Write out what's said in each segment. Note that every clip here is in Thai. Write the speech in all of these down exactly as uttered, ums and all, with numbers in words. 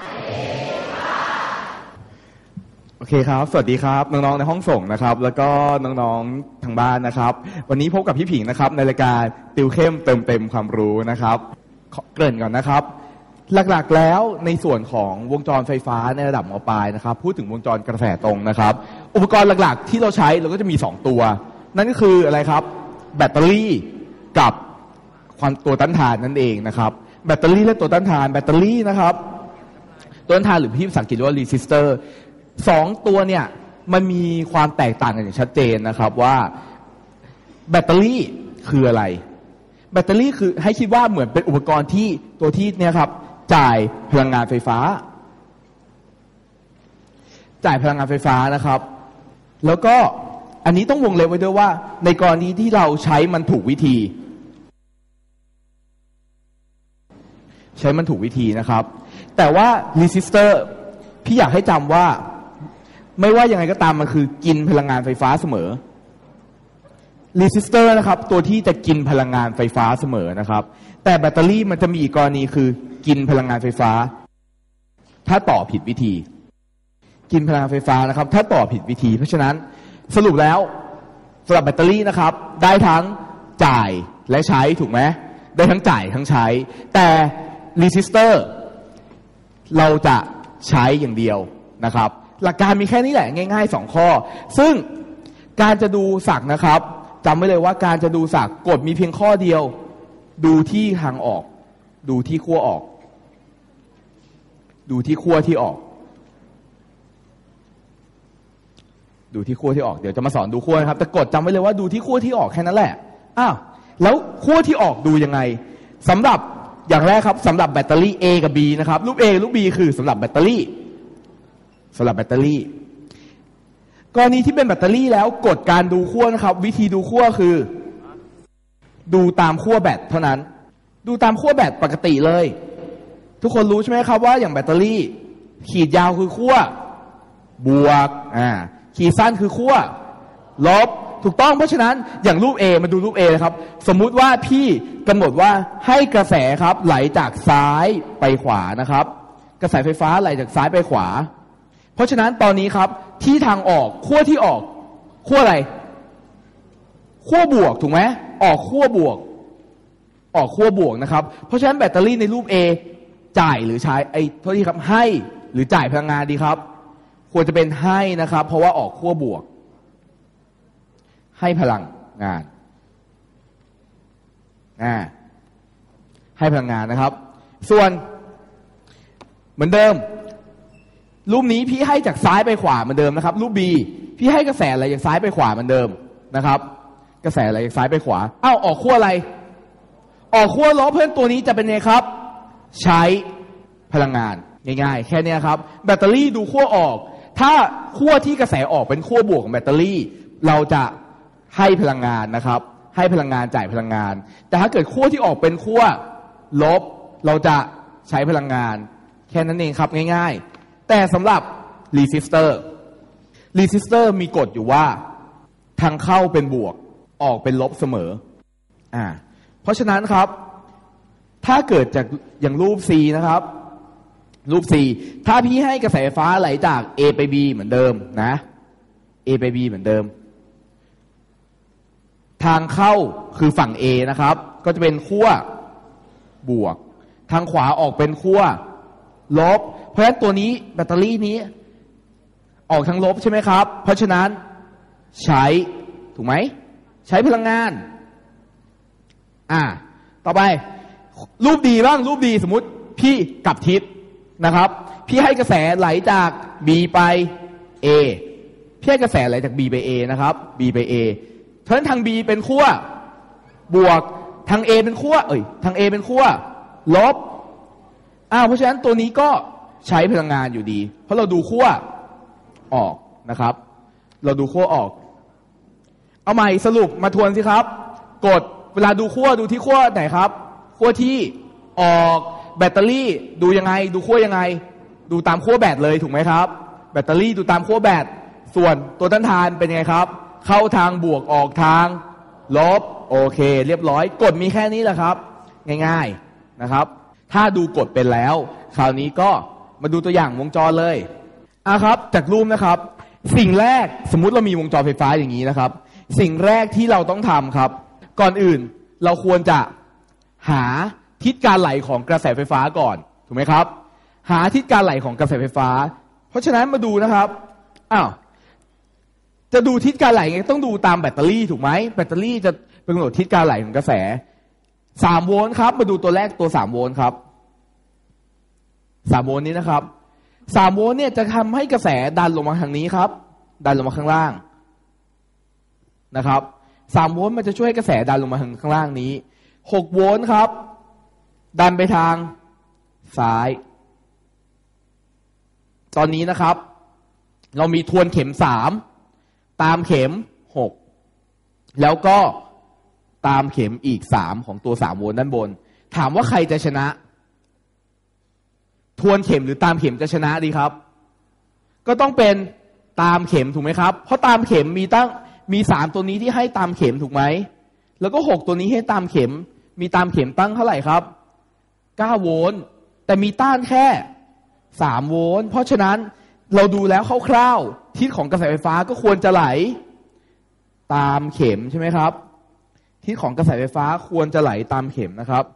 โอเคครับสวัสดีครับน้องๆในห้องส่งนะครับแล้วก็น้องๆทางบ้านนะครับวันนี้พบกับพี่ผิงนะครับในรายการติวเข้มเติมเต็มความรู้นะครับเกริ่นก่อนนะครับหลักๆแล้วในส่วนของวงจรไฟฟ้าในระดับม.ปลายนะครับพูดถึงวงจรกระแสตรงนะครับอุปกรณ์หลักๆที่เราใช้เราก็จะมีสองตัวนั่นก็คืออะไรครับแบตเตอรี่กับความตัวต้านทานนั่นเองนะครับแบตเตอรี่และตัวต้านทานแบตเตอรี่นะครับตัวต้านทานหรือที่ภาษาอังกฤษเรียกว่ารีสิสเตอร์สองตัวเนี่ยมันมีความแตกต่างกันอย่างชัดเจนนะครับว่าแบตเตอรี่คืออะไรแบตเตอรี่คือให้คิดว่าเหมือนเป็นอุปกรณ์ที่ตัวที่เนี่ยครับจ่ายพลังงานไฟฟ้าจ่ายพลังงานไฟฟ้านะครับแล้วก็อันนี้ต้องวงเล็บไว้ด้วยว่าในกรณีที่เราใช้มันถูกวิธีใช้มันถูกวิธีนะครับแต่ว่ารีสิสเตอร์พี่อยากให้จำว่าไม่ว่ายังไงก็ตามมันคือกินพลังงานไฟฟ้าเสมอรีสิสเตอร์นะครับตัวที่จะกินพลังงานไฟฟ้าเสมอนะครับแต่แบตเตอรี่มันจะมีอีกกรณีคือกินพลังงานไฟฟ้าถ้าต่อผิดวิธีกินพลังงานไฟฟ้านะครับถ้าต่อผิดวิธีเพราะฉะนั้นสรุปแล้วสำหรับแบตเตอรี่นะครับได้ทั้งจ่ายและใช้ถูกไหมได้ทั้งจ่ายทั้งใช้แต่รีสิสเตอร์เราจะใช้อย่างเดียวนะครับหลักการมีแค่นี้แหละง่ายๆสองข้อซึ่งการจะดูศักดิ์นะครับจำไว้เลยว่าการจะดูศักดิ์กฎมีเพียงข้อเดียวดูที่ทางออกดูที่ขั้วออกดูที่ขั้วที่ออกดูที่ขั้วที่ออกเดี๋ยวจะมาสอนดูขั้วนะครับแต่กฎจำไว้เลยว่าดูที่ขั้วที่ออกแค่นั้นแหละอ้าวแล้วขั้วที่ออกดูยังไงสำหรับอย่างแรกครับสำหรับแบตเตอรี่ A กับ B นะครับรูป A รูป B คือสำหรับแบตเตอรี่สำหรับแบตเตอรี่กรณีที่เป็นแบตเตอรี่แล้วกฎการดูขั้วนะครับวิธีดูขั้วคือดูตามขั้วแบตเท่านั้นดูตามขั้วแบตปกติเลยทุกคนรู้ใช่ไหมครับว่าอย่างแบตเตอรี่ขีดยาวคือขั้วบวกอ่าขีดสั้นคือขั้วลบถูกต้องเพราะฉะนั้นอย่างรูป A มาดูรูป A นะครับสมมุติว่าพี่กำหนดว่าให้กระแสครับไหลจากซ้ายไปขวานะครับกระแสไฟฟ้าไหลจากซ้ายไปขวาเพราะฉะนั้นตอนนี้ครับที่ทางออกขั้วที่ออกขั้วอะไรขั้วบวกถูกไหมออกขั้วบวกออกขั้วบวกนะครับเพราะฉะนั้นแบตเตอรี่ในรูป A จ่ายหรือใช้ไอ้โทษทีครับให้หรือจ่ายพลังงานดีครับควรจะเป็นให้นะครับเพราะว่าออกขั้วบวกให้พลังงานอ่าให้พลังงานนะครับส่วนเหมือนเดิมรูปนี้พี่ให้จากซ้ายไปขวาเหมือนเดิมนะครับรูป B พี่ให้กระแสอะไรจากซ้ายไปขวาเหมือนเดิมนะครับกระแสอะไรจากซ้ายไปขวาอ้าวออกขั้วอะไรออกขั้วลบเพื่อนตัวนี้จะเป็นไงครับใช้พลังงานง่ายๆแค่นี้ครับแบตเตอรี่ดูขั้วออกถ้าขั้วที่กระแสออกเป็นขั้วบวกของแบตเตอรี่เราจะให้พลังงานนะครับให้พลังงานจ่ายพลังงานแต่ถ้าเกิดขั้วที่ออกเป็นขั้วลบเราจะใช้พลังงานแค่นั้นเองครับง่ายๆแต่สำหรับรีสิสเตอร์รีสิสเตอร์มีกฎอยู่ว่าทางเข้าเป็นบวกออกเป็นลบเสมออ่าเพราะฉะนั้นครับถ้าเกิดจากอย่างรูป C นะครับรูป C ถ้าพี่ให้กระแสไฟฟ้าไหลจาก A ไป B เหมือนเดิมนะ A ไป B เหมือนเดิมทางเข้าคือฝั่ง A นะครับก็จะเป็นขั้วบวกทางขวาออกเป็นขั้วลบเพราะฉะนั้นตัวนี้แบตเตอรี่นี้ออกทางลบใช่ไหมครับเพราะฉะนั้นใช้ถูกไหมใช้พลังงานอ่าต่อไปรูปดีบ้างรูปดีสมมุติพี่กลับทิศนะครับพี่ให้กระแสไหลจาก B ไป A พี่ให้กระแสไหลจาก B ไป A นะครับ B ไป A เพราะฉะนั้นทาง B เป็นขั้วบวกทาง A เป็นขั้วเอ้ยทาง A เป็นขั้วลบอ้าวเพราะฉะนั้นตัวนี้ก็ใช้พลังงานอยู่ดีเพราะเราดูขั้วออกนะครับเราดูขั้วออกเอาใหม่สรุปมาทวนสิครับกดเวลาดูขั้วดูที่ขั้วไหนครับขั้วที่ออกแบตเตอรี่ดูยังไงดูขั้วยังไงดูตามขั้วแบตเลยถูกไหมครับแบตเตอรี่ดูตามขั้วแบตส่วนตัวต้านทานเป็นยังไงครับเข้าทางบวกออกทางลบโอเคเรียบร้อยกฎมีแค่นี้แหละครับง่ายๆนะครับถ้าดูกฎเป็นแล้วคราวนี้ก็มาดูตัวอย่างวงจรเลยอ่ะครับจากรูปนะครับสิ่งแรกสมมุติเรามีวงจรไฟฟ้าอย่างนี้นะครับสิ่งแรกที่เราต้องทำครับก่อนอื่นเราควรจะหาทิศการไหลของกระแสไฟฟ้าก่อนถูกไหมครับหาทิศการไหลของกระแสไฟฟ้าเพราะฉะนั้นมาดูนะครับอ้าวจะดูทิศการไหลไงต้องดูตามแบตเตอรี่ถูกไหมแบตเตอรี่จะเป็นกำหนดทิศการไหลของกระแสสามโวลต์ครับมาดูตัวแรกตัวสามโวลต์ครับสามโวลต์นี้นะครับสามโวลต์เนี่ยจะทำให้กระแสดันลงมาทางนี้ครับดันลงมาข้างล่างนะครับสามโวลต์มันจะช่วยกระแสดันลงมาทางข้างล่างนี้หกโวลต์ครับดันไปทางซ้ายตอนนี้นะครับเรามีทวนเข็มสามตามเข็มหกแล้วก็ตามเข็มอีกสามของตัวสามโวลต์ด้านบนถามว่าใครจะชนะทวนเข็มหรือตามเข็มจะชนะดีครับก็ต้องเป็นตามเข็มถูกไหมครับเพราะตามเข็มมีตั้งมีสามตัวนี้ที่ให้ตามเข็มถูกไหมแล้วก็หกตัวนี้ให้ตามเข็มมีตามเข็มตั้งเท่าไหร่ครับเก้าโวลต์แต่มีต้านแค่สามโวลต์เพราะฉะนั้นเราดูแล้วคร่าวๆทิศของกระแสไฟฟ้าก็ควรจะไหลตามเข็มใช่ไหมครับทิศของกระแสไฟฟ้าควรจะไหลตามเข็มนะครับ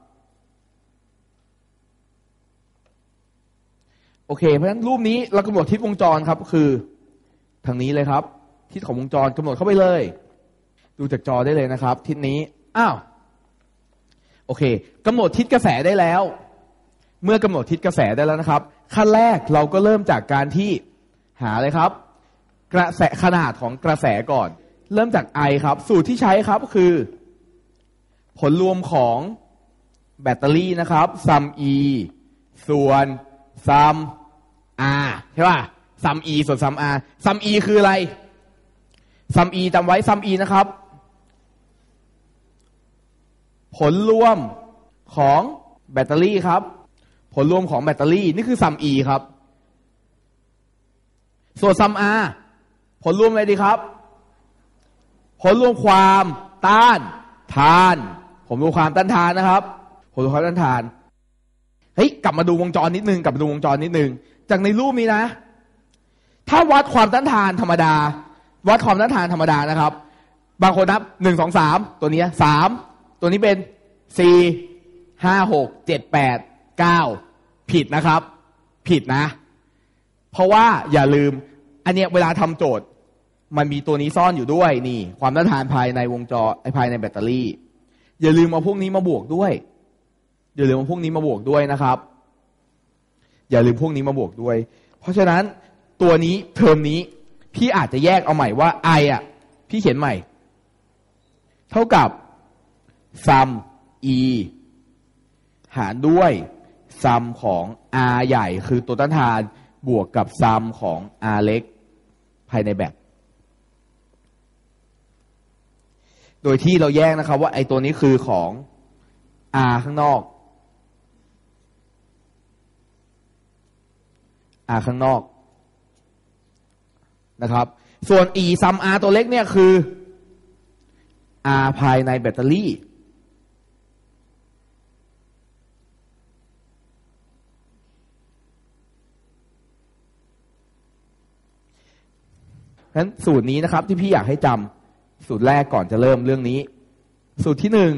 โอเคเพราะฉะนั้นรูปนี้เรากำหนดทิศวงจรครับคือทางนี้เลยครับทิศของวงจรกำหนดเข้าไปเลยดูจากจอได้เลยนะครับทิศนี้อ้าวโอเคกำหนดทิศกระแสได้แล้วเมื่อกำหนดทิศกระแสได้แล้วนะครับขั้นแรกเราก็เริ่มจากการที่หาเลยครับกระแสขนาดของกระแสก่อนเริ่มจาก I ครับสูตรที่ใช้ครับคือผลรวมของแบตเตอรี่นะครับ ซัม E ส่วน ซัม R ใช่ป่ะ ซัม E ส่วน ซัม R ซัม E คืออะไร ซัม E จำไว้ ซัม E นะครับผลรวมของแบตเตอรี่ครับผลรวมของแบตเตอรี่นี่คือ ซัม E ครับส่วน ซัม R ผลรวมอะไรดีครับผลรวมความต้านทานผมรวมความต้านทานนะครับผลรวมความต้านทานเฮ้ยกลับมาดูวงจรนิดนึงกลับมาดูวงจรนิดนึงจากในรูปนี้นะถ้าวัดความต้านทานธรรมดาวัดความต้านทานธรรมดานะครับบางคนนับหนึ่งสองสามตัวนี้สามตัวนี้เป็นสี่ห้าหกเจ็ดแปดเก้าผิดนะครับผิดนะเพราะว่าอย่าลืมอันเนี้ยเวลาทำโจทย์มันมีตัวนี้ซ่อนอยู่ด้วยนี่ความต้านทานภายในวงจรภายในแบตเตอรี่อย่าลืมเอาพวกนี้มาบวกด้วยอย่าลืมเอาพวกนี้มาบวกด้วยนะครับอย่าลืมพวกนี้มาบวกด้วยเพราะฉะนั้นตัวนี้เทอมนี้พี่อาจจะแยกเอาใหม่ว่า I อ่ะพี่เขียนใหม่เท่ากับ ซัม E หารด้วย ซัม ของ R ใหญ่คือตัวต้านทานบวกกับ ซัม ของ R เล็กภายในแบตโดยที่เราแยกนะครับว่าไอ้ตัวนี้คือของ R ข้างนอก R ข้างนอกนะครับส่วน E ซัม R ตัวเล็กเนี่ยคือ R ภายในแบตเตอรี่ฉะนั้นสูตรนี้นะครับที่พี่อยากให้จำสูตรแรกก่อนจะเริ่มเรื่องนี้สูตรที่หนึ่ง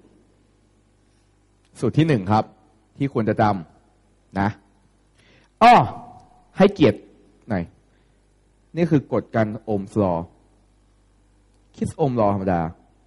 สูตรที่หนึ่งครับที่ควรจะจำนะอ้อให้เกียรติหน่อยนี่คือกฎการโอห์มส์ลอว์คิดโอห์มส์ลอว์ธรรมดา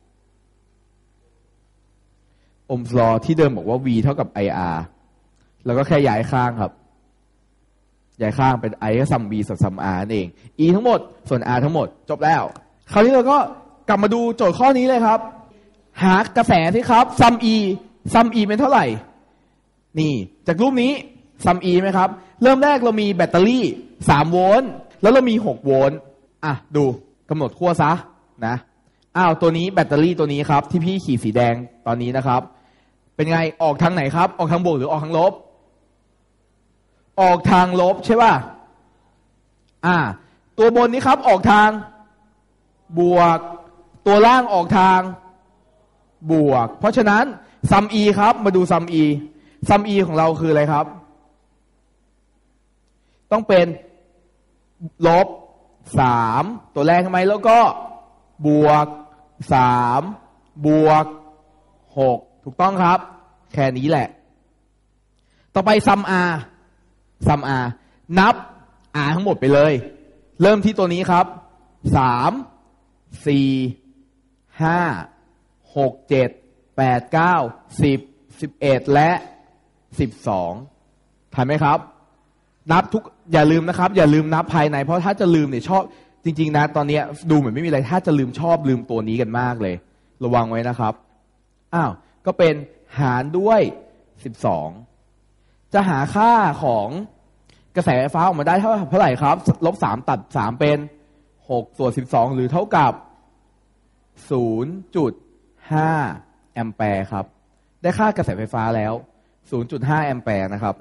โอห์มส์ลอว์ที่เดิมบอกว่า V เท่ากับ ไอ อาร์ แล้วก็แค่ย้ายข้างครับย้ายข้างเป็น I ก็ซัม B ส่วนซัม R นั่นเอง E ทั้งหมดส่วน R ทั้งหมดจบแล้วคราวนี้เราก็กลับมาดูโจทย์ข้อนี้เลยครับหากระแสสิครับซัม E ซัม E เป็นเท่าไหร่นี่จากรูปนี้ซัม E ไหมครับเริ่มแรกเรามีแบตเตอรี่สามโวลต์แล้วเรามีหกโวลต์อ่ะดูกำหนดขั้วซะนะอ้าวตัวนี้แบตเตอรี่ตัวนี้ครับที่พี่ขีดสีแดงตอนนี้นะครับเป็นไงออกทางไหนครับออกทางบวกหรือออกทางลบออกทางลบใช่ป่ะอ่าตัวบนนี้ครับออกทางบวกตัวล่างออกทางบวกเพราะฉะนั้นซัม E ครับมาดูซัม E ซัม E ของเราคืออะไรครับต้องเป็นลบสามตัวแรกใช่ไหมแล้วก็บวกสามบวกหกถูกต้องครับแค่นี้แหละต่อไปซัม r ซัม r นับ r ทั้งหมดไปเลยเริ่มที่ตัวนี้ครับสามสี่ห้าหกเจ็ดแปดเก้าสิบสิบเอ็ดและสิบสองทันไหมครับนับทุกอย่าลืมนะครับอย่าลืมนับภายในเพราะถ้าจะลืมเนี่ยชอบจริงๆนะตอนนี้ดูเหมือนไม่มีอะไรถ้าจะลืมชอบลืมตัวนี้กันมากเลยระวังไว้นะครับอ้าวก็เป็นหารด้วยสิบสองจะหาค่าของกระแสไฟฟ้าออกมาได้เท่าเท่าไหร่ครับลบสามตัดสามเป็นหกส่วนสิบสองหรือเท่ากับ ศูนย์จุดห้า แอมแปร์ครับได้ค่ากระแสไฟฟ้าแล้ว ศูนย์จุดห้า แอมแปร์นะครับ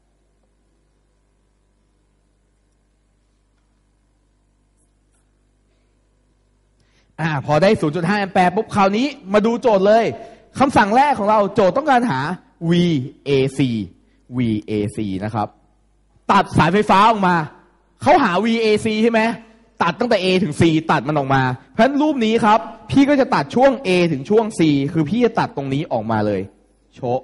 อ่าพอได้ ศูนย์จุดห้า แอมแปร์ปุ๊บคราวนี้มาดูโจทย์เลยคำสั่งแรกของเราโจทย์ต้องการหา วี เอ ซี วี เอ ซี นะครับตัดสายไฟฟ้าออกมาเขาหา วี เอ ซี ใช่ไหมตัดตั้งแต่ A ถึง C ตัดมันออกมาเพราะฉะนั้นรูปนี้ครับพี่ก็จะตัดช่วง A ถึงช่วง C คือพี่จะตัดตรงนี้ออกมาเลยโชะ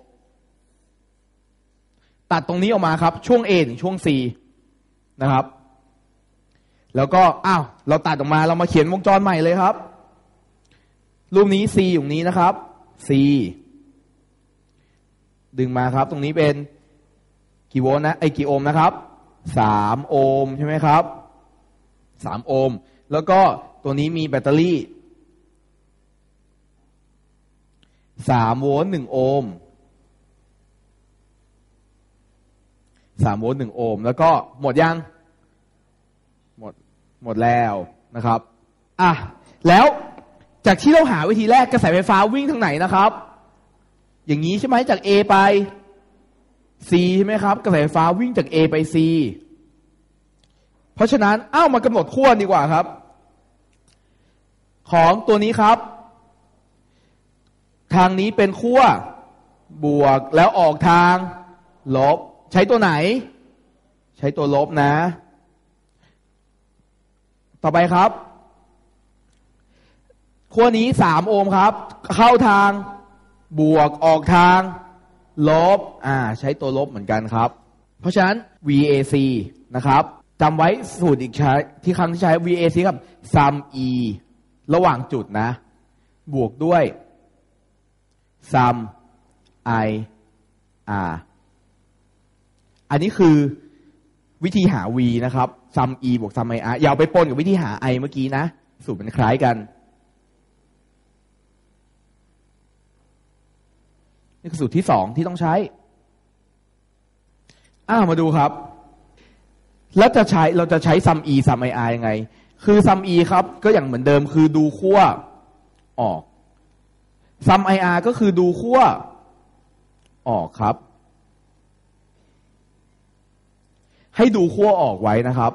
ตัดตรงนี้ออกมาครับช่วง A ถึงช่วง C นะครับแล้วก็อ้าวเราตัดออกมาเรามาเขียนวงจรใหม่เลยครับรูปนี้ C อยู่นี้นะครับ C ดึงมาครับตรงนี้เป็นกี่โวลต์นะไอ้กี่โอห์มนะครับสามโอห์มใช่ไหมครับสามโอห์มแล้วก็ตัวนี้มีแบตเตอรี่สามโวลต์หนึ่งโอห์มสามโวลต์หนึ่งโอห์มแล้วก็หมดยังหมดหมดแล้วนะครับอ่ะแล้วจากที่เราหาวิธีแรกกระแสไฟฟ้าวิ่งทางไหนนะครับอย่างนี้ใช่ไหมจาก A ไป C ใช่ไหมครับกระแสไฟฟ้าวิ่งจาก A ไป C เพราะฉะนั้นอ้าวมากำหนดขั้วดีกว่าครับของตัวนี้ครับทางนี้เป็นขั้วบวกแล้วออกทางลบใช้ตัวไหนใช้ตัวลบนะต่อไปครับขั้วนี้สามโอห์มครับเข้าทางบวกออกทางลบอ่าใช้ตัวลบเหมือนกันครับเพราะฉะนั้น วี เอ ซี นะครับจำไว้สูตรอีกใช้ที่ครั้งที่ใช้ วี เอ ซี กับ sum e ระหว่างจุดนะบวกด้วย sum i r อันนี้คือวิธีหา v นะครับ sum e บวก sum i r อย่าเอาไปปนกับวิธีหา i เมื่อกี้นะสูตรมันคล้ายกันนี่คือสูตรที่สองที่ต้องใช้อ้าวมาดูครับแล้วจะใช้เราจะใช้ sum e sum i r ยังไงคือ sum e ครับก็อย่างเหมือนเดิมคือดูขั้วออก sum i r ก็คือดูขั้วออกครับให้ดูขั้วออกไว้นะครับ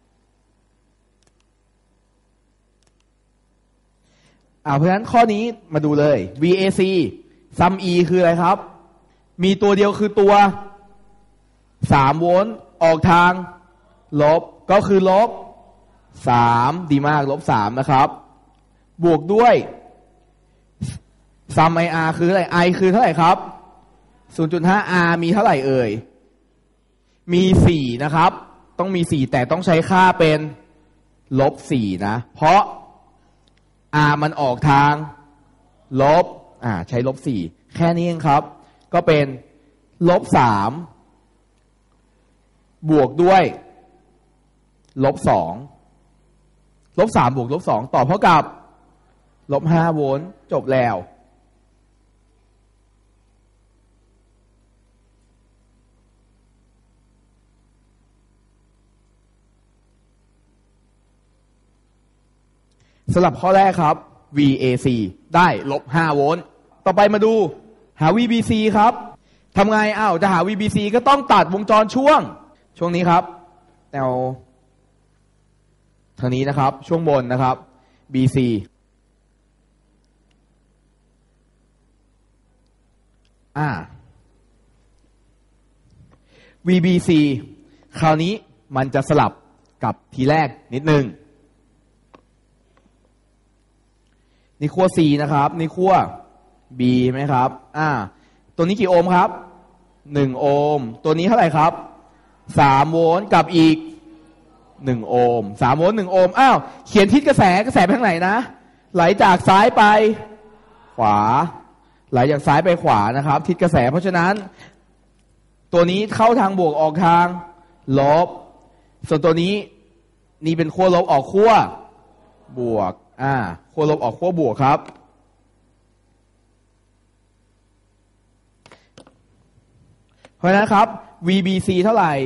อ่าเพราะฉะนั้นข้อนี้มาดูเลย วี เอ ซี sum e คืออะไรครับมีตัวเดียวคือตัวสามโวลต์ออกทางลบก็คือลบสามดีมากลบสามนะครับบวกด้วย sum ir คืออะไร i คือเท่าไหร่ครับ ศูนย์จุดห้า r มีเท่าไหร่เอ่ยมีสี่นะครับต้องมีสี่แต่ต้องใช้ค่าเป็นลบสี่นะเพราะ r มันออกทางลบอ่าใช้ลบสี่แค่นี้เองครับก็เป็นลบสามบวกด้วยลบสองลบสามบวกลบสองตอบเท่ากับลบห้าโวลต์จบแล้วสำหรับข้อแรกครับ วี เอ ซี ได้ลบห้าโวลต์ต่อไปมาดูหา วี บี ซี ครับทำไงอ้าวจะหา วี บี ซี ก็ต้องตัดวงจรช่วงช่วงนี้ครับแนวทางนี้นะครับช่วงบนนะครับ บี ซี อ่า วี บี ซี คราวนี้มันจะสลับกับทีแรกนิดนึงนี่ขั้ว C นะครับนี่ขั้ว B ไหมครับอ่าตัวนี้กี่โอห์มครับหนึ่งโอห์มตัวนี้เท่าไหร่ครับสามโวลต์กับอีกหนึ่งโอห์มสามโวลต์หนึ่งโอห์มอ้าวเขียนทิศกระแสกระแสไปทางไหนนะไหลจากซ้ายไปขวาไหลจากซ้ายไปขวานะครับทิศกระแสเพราะฉะนั้นตัวนี้เข้าทางบวกออกทางลบส่วนตัวนี้นี่เป็นขั้วลบออกขั้วบวกอ่าขั้วลบออกขั้วบวกครับเพราะฉะนั้นครับ วี บี ซี เท่าไหร่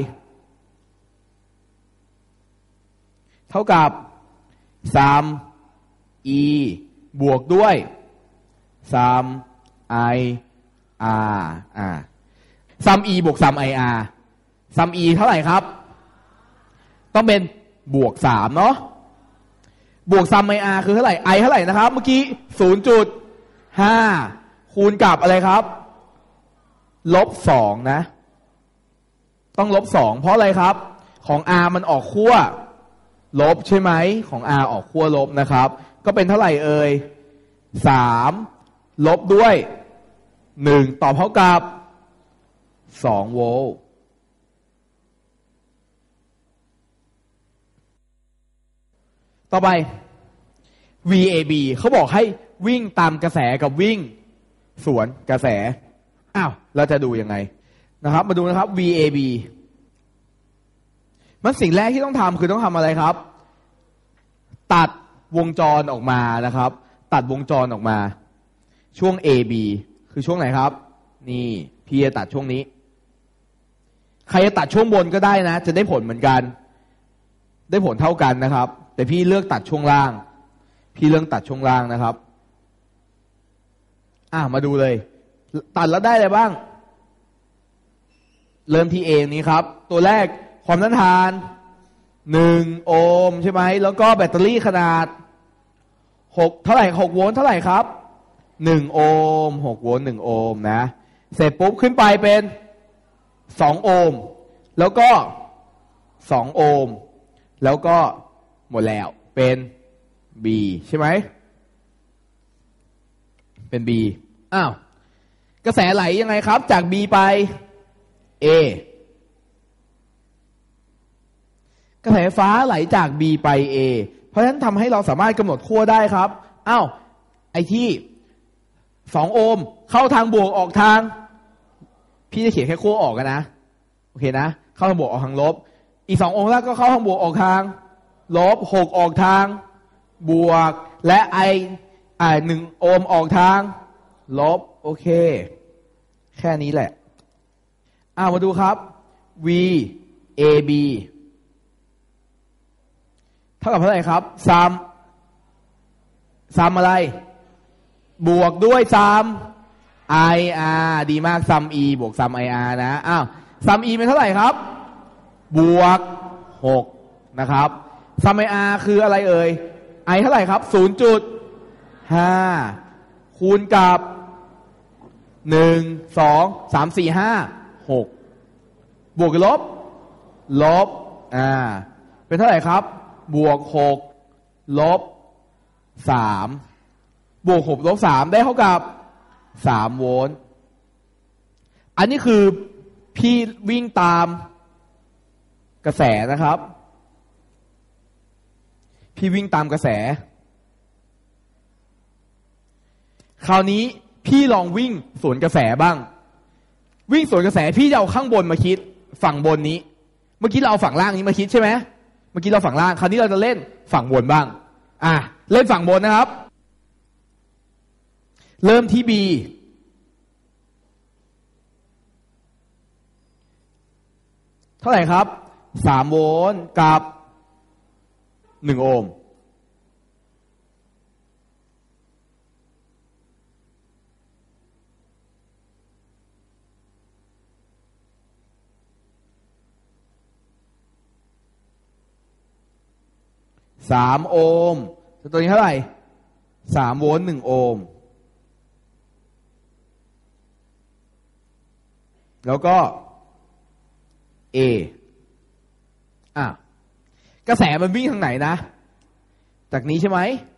เท่ากับ ซัม อี บวกด้วย ซัม ไอ อาร์ อ่า ซัม อี บวก ซัม ไอ อาร์ ซัม อี เท่าไหร่ครับต้องเป็นบวกสามเนาะบวก ซัม ไอ อาร์ คือเท่าไหร่ I เท่าไหร่นะครับเมื่อกี้ ศูนย์จุดห้า คูณกับอะไรครับลบสองนะต้องลบสองเพราะอะไรครับของ R มันออกขั้วลบใช่ไหมของ R ออกขั้วลบนะครับก็เป็นเท่าไหร่เอ่ยสามลบด้วยหนึ่งตอบเท่ากับสองโวลต์ต่อไป วี เอ บี เขาบอกให้วิ่งตามกระแสกับวิ่งสวนกระแสอ้าวเราจะดูยังไงนะครับมาดูนะครับ วี เอ บี มันสิ่งแรกที่ต้องทำคือต้องทำอะไรครับตัดวงจรออกมานะครับตัดวงจรออกมาช่วง เอ บี คือช่วงไหนครับนี่พี่จะตัดช่วงนี้ใครจะตัดช่วงบนก็ได้นะจะได้ผลเหมือนกันได้ผลเท่ากันนะครับแต่พี่เลือกตัดช่วงล่างพี่เลือกตัดช่วงล่างนะครับอ่ะมาดูเลยตัดแล้วได้อะไรบ้างเริ่มที่ A นี้ครับตัวแรกความต้านทานหนึ่งโอห์มใช่ไหมแล้วก็แบตเตอรี่ขนาดหกเท่าไหร่หกโวลต์เท่าไหร่ครับหนึ่งโอห์มหกโวลต์หนึ่งโอห์มนะเสร็จปุ๊บขึ้นไปเป็นสองโอห์มแล้วก็สองโอห์มแล้วก็หมดแล้วเป็น B ใช่ไหมเป็น B อ้าวกระแสไหลยังไงครับจาก B ไป A กระแสไฟฟ้าไหลจาก B ไป A เพราะฉะนั้นทำให้เราสามารถกำหนดขั้วได้ครับอ้าวไอ้ที่สองโอห์มเข้าทางบวกออกทางพี่จะเขียนแค่ขั้วออกกันนะโอเคนะเข้าทางบวกออกทางลบอีกสองโอห์มแล้วก็เข้าทางบวกออกทางลบหกออกทางบวกและไออ่าหนึ่งโอห์มออกทางลบโอเคแค่นี้แหละอ่ามาดูครับ V A B เท่ากับเท่าไหร่ครับซัมซัมอะไรบวกด้วยซัม I R ดีมากซัม E บวกซัม I R นะอ้าวซัม E เป็นเท่าไหร่ครับบวกหกนะครับซัม I R คืออะไรเอ่ย I เท่าไหร่ครับ ศูนย์จุดห้า คูณกับหนึ่ง สอง สาม สี่ ห้า หกบวกกับลบลบอ่าเป็นเท่าไหร่ครับบวกหกลบสามบวกหกลบสามได้เท่ากับสามโวลต์อันนี้คือพี่วิ่งตามกระแสนะครับพี่วิ่งตามกระแสคราวนี้พี่ลองวิ่งสวนกระแสบ้างวิ่งสวนกระแสพี่จะเอาข้างบนมาคิดฝั่งบนนี้เมื่อกี้เราเอาฝั่งล่างนี้มาคิดใช่ไหมเมื่อกี้เราฝั่งล่างคราวนี้เราจะเล่นฝั่งบนบ้างอ่ะเล่นฝั่งบนนะครับเริ่มที่ B เท่าไหร่ครับสามโวลต์กับหนึ่งโอห์มสามโอห์มตัวนี้เท่าไหร่สามโวลต์หนึ่งโอห์มแล้วก็ A อ่ะกระแสมันวิ่งทางไหนนะจากนี้ใช่ไหม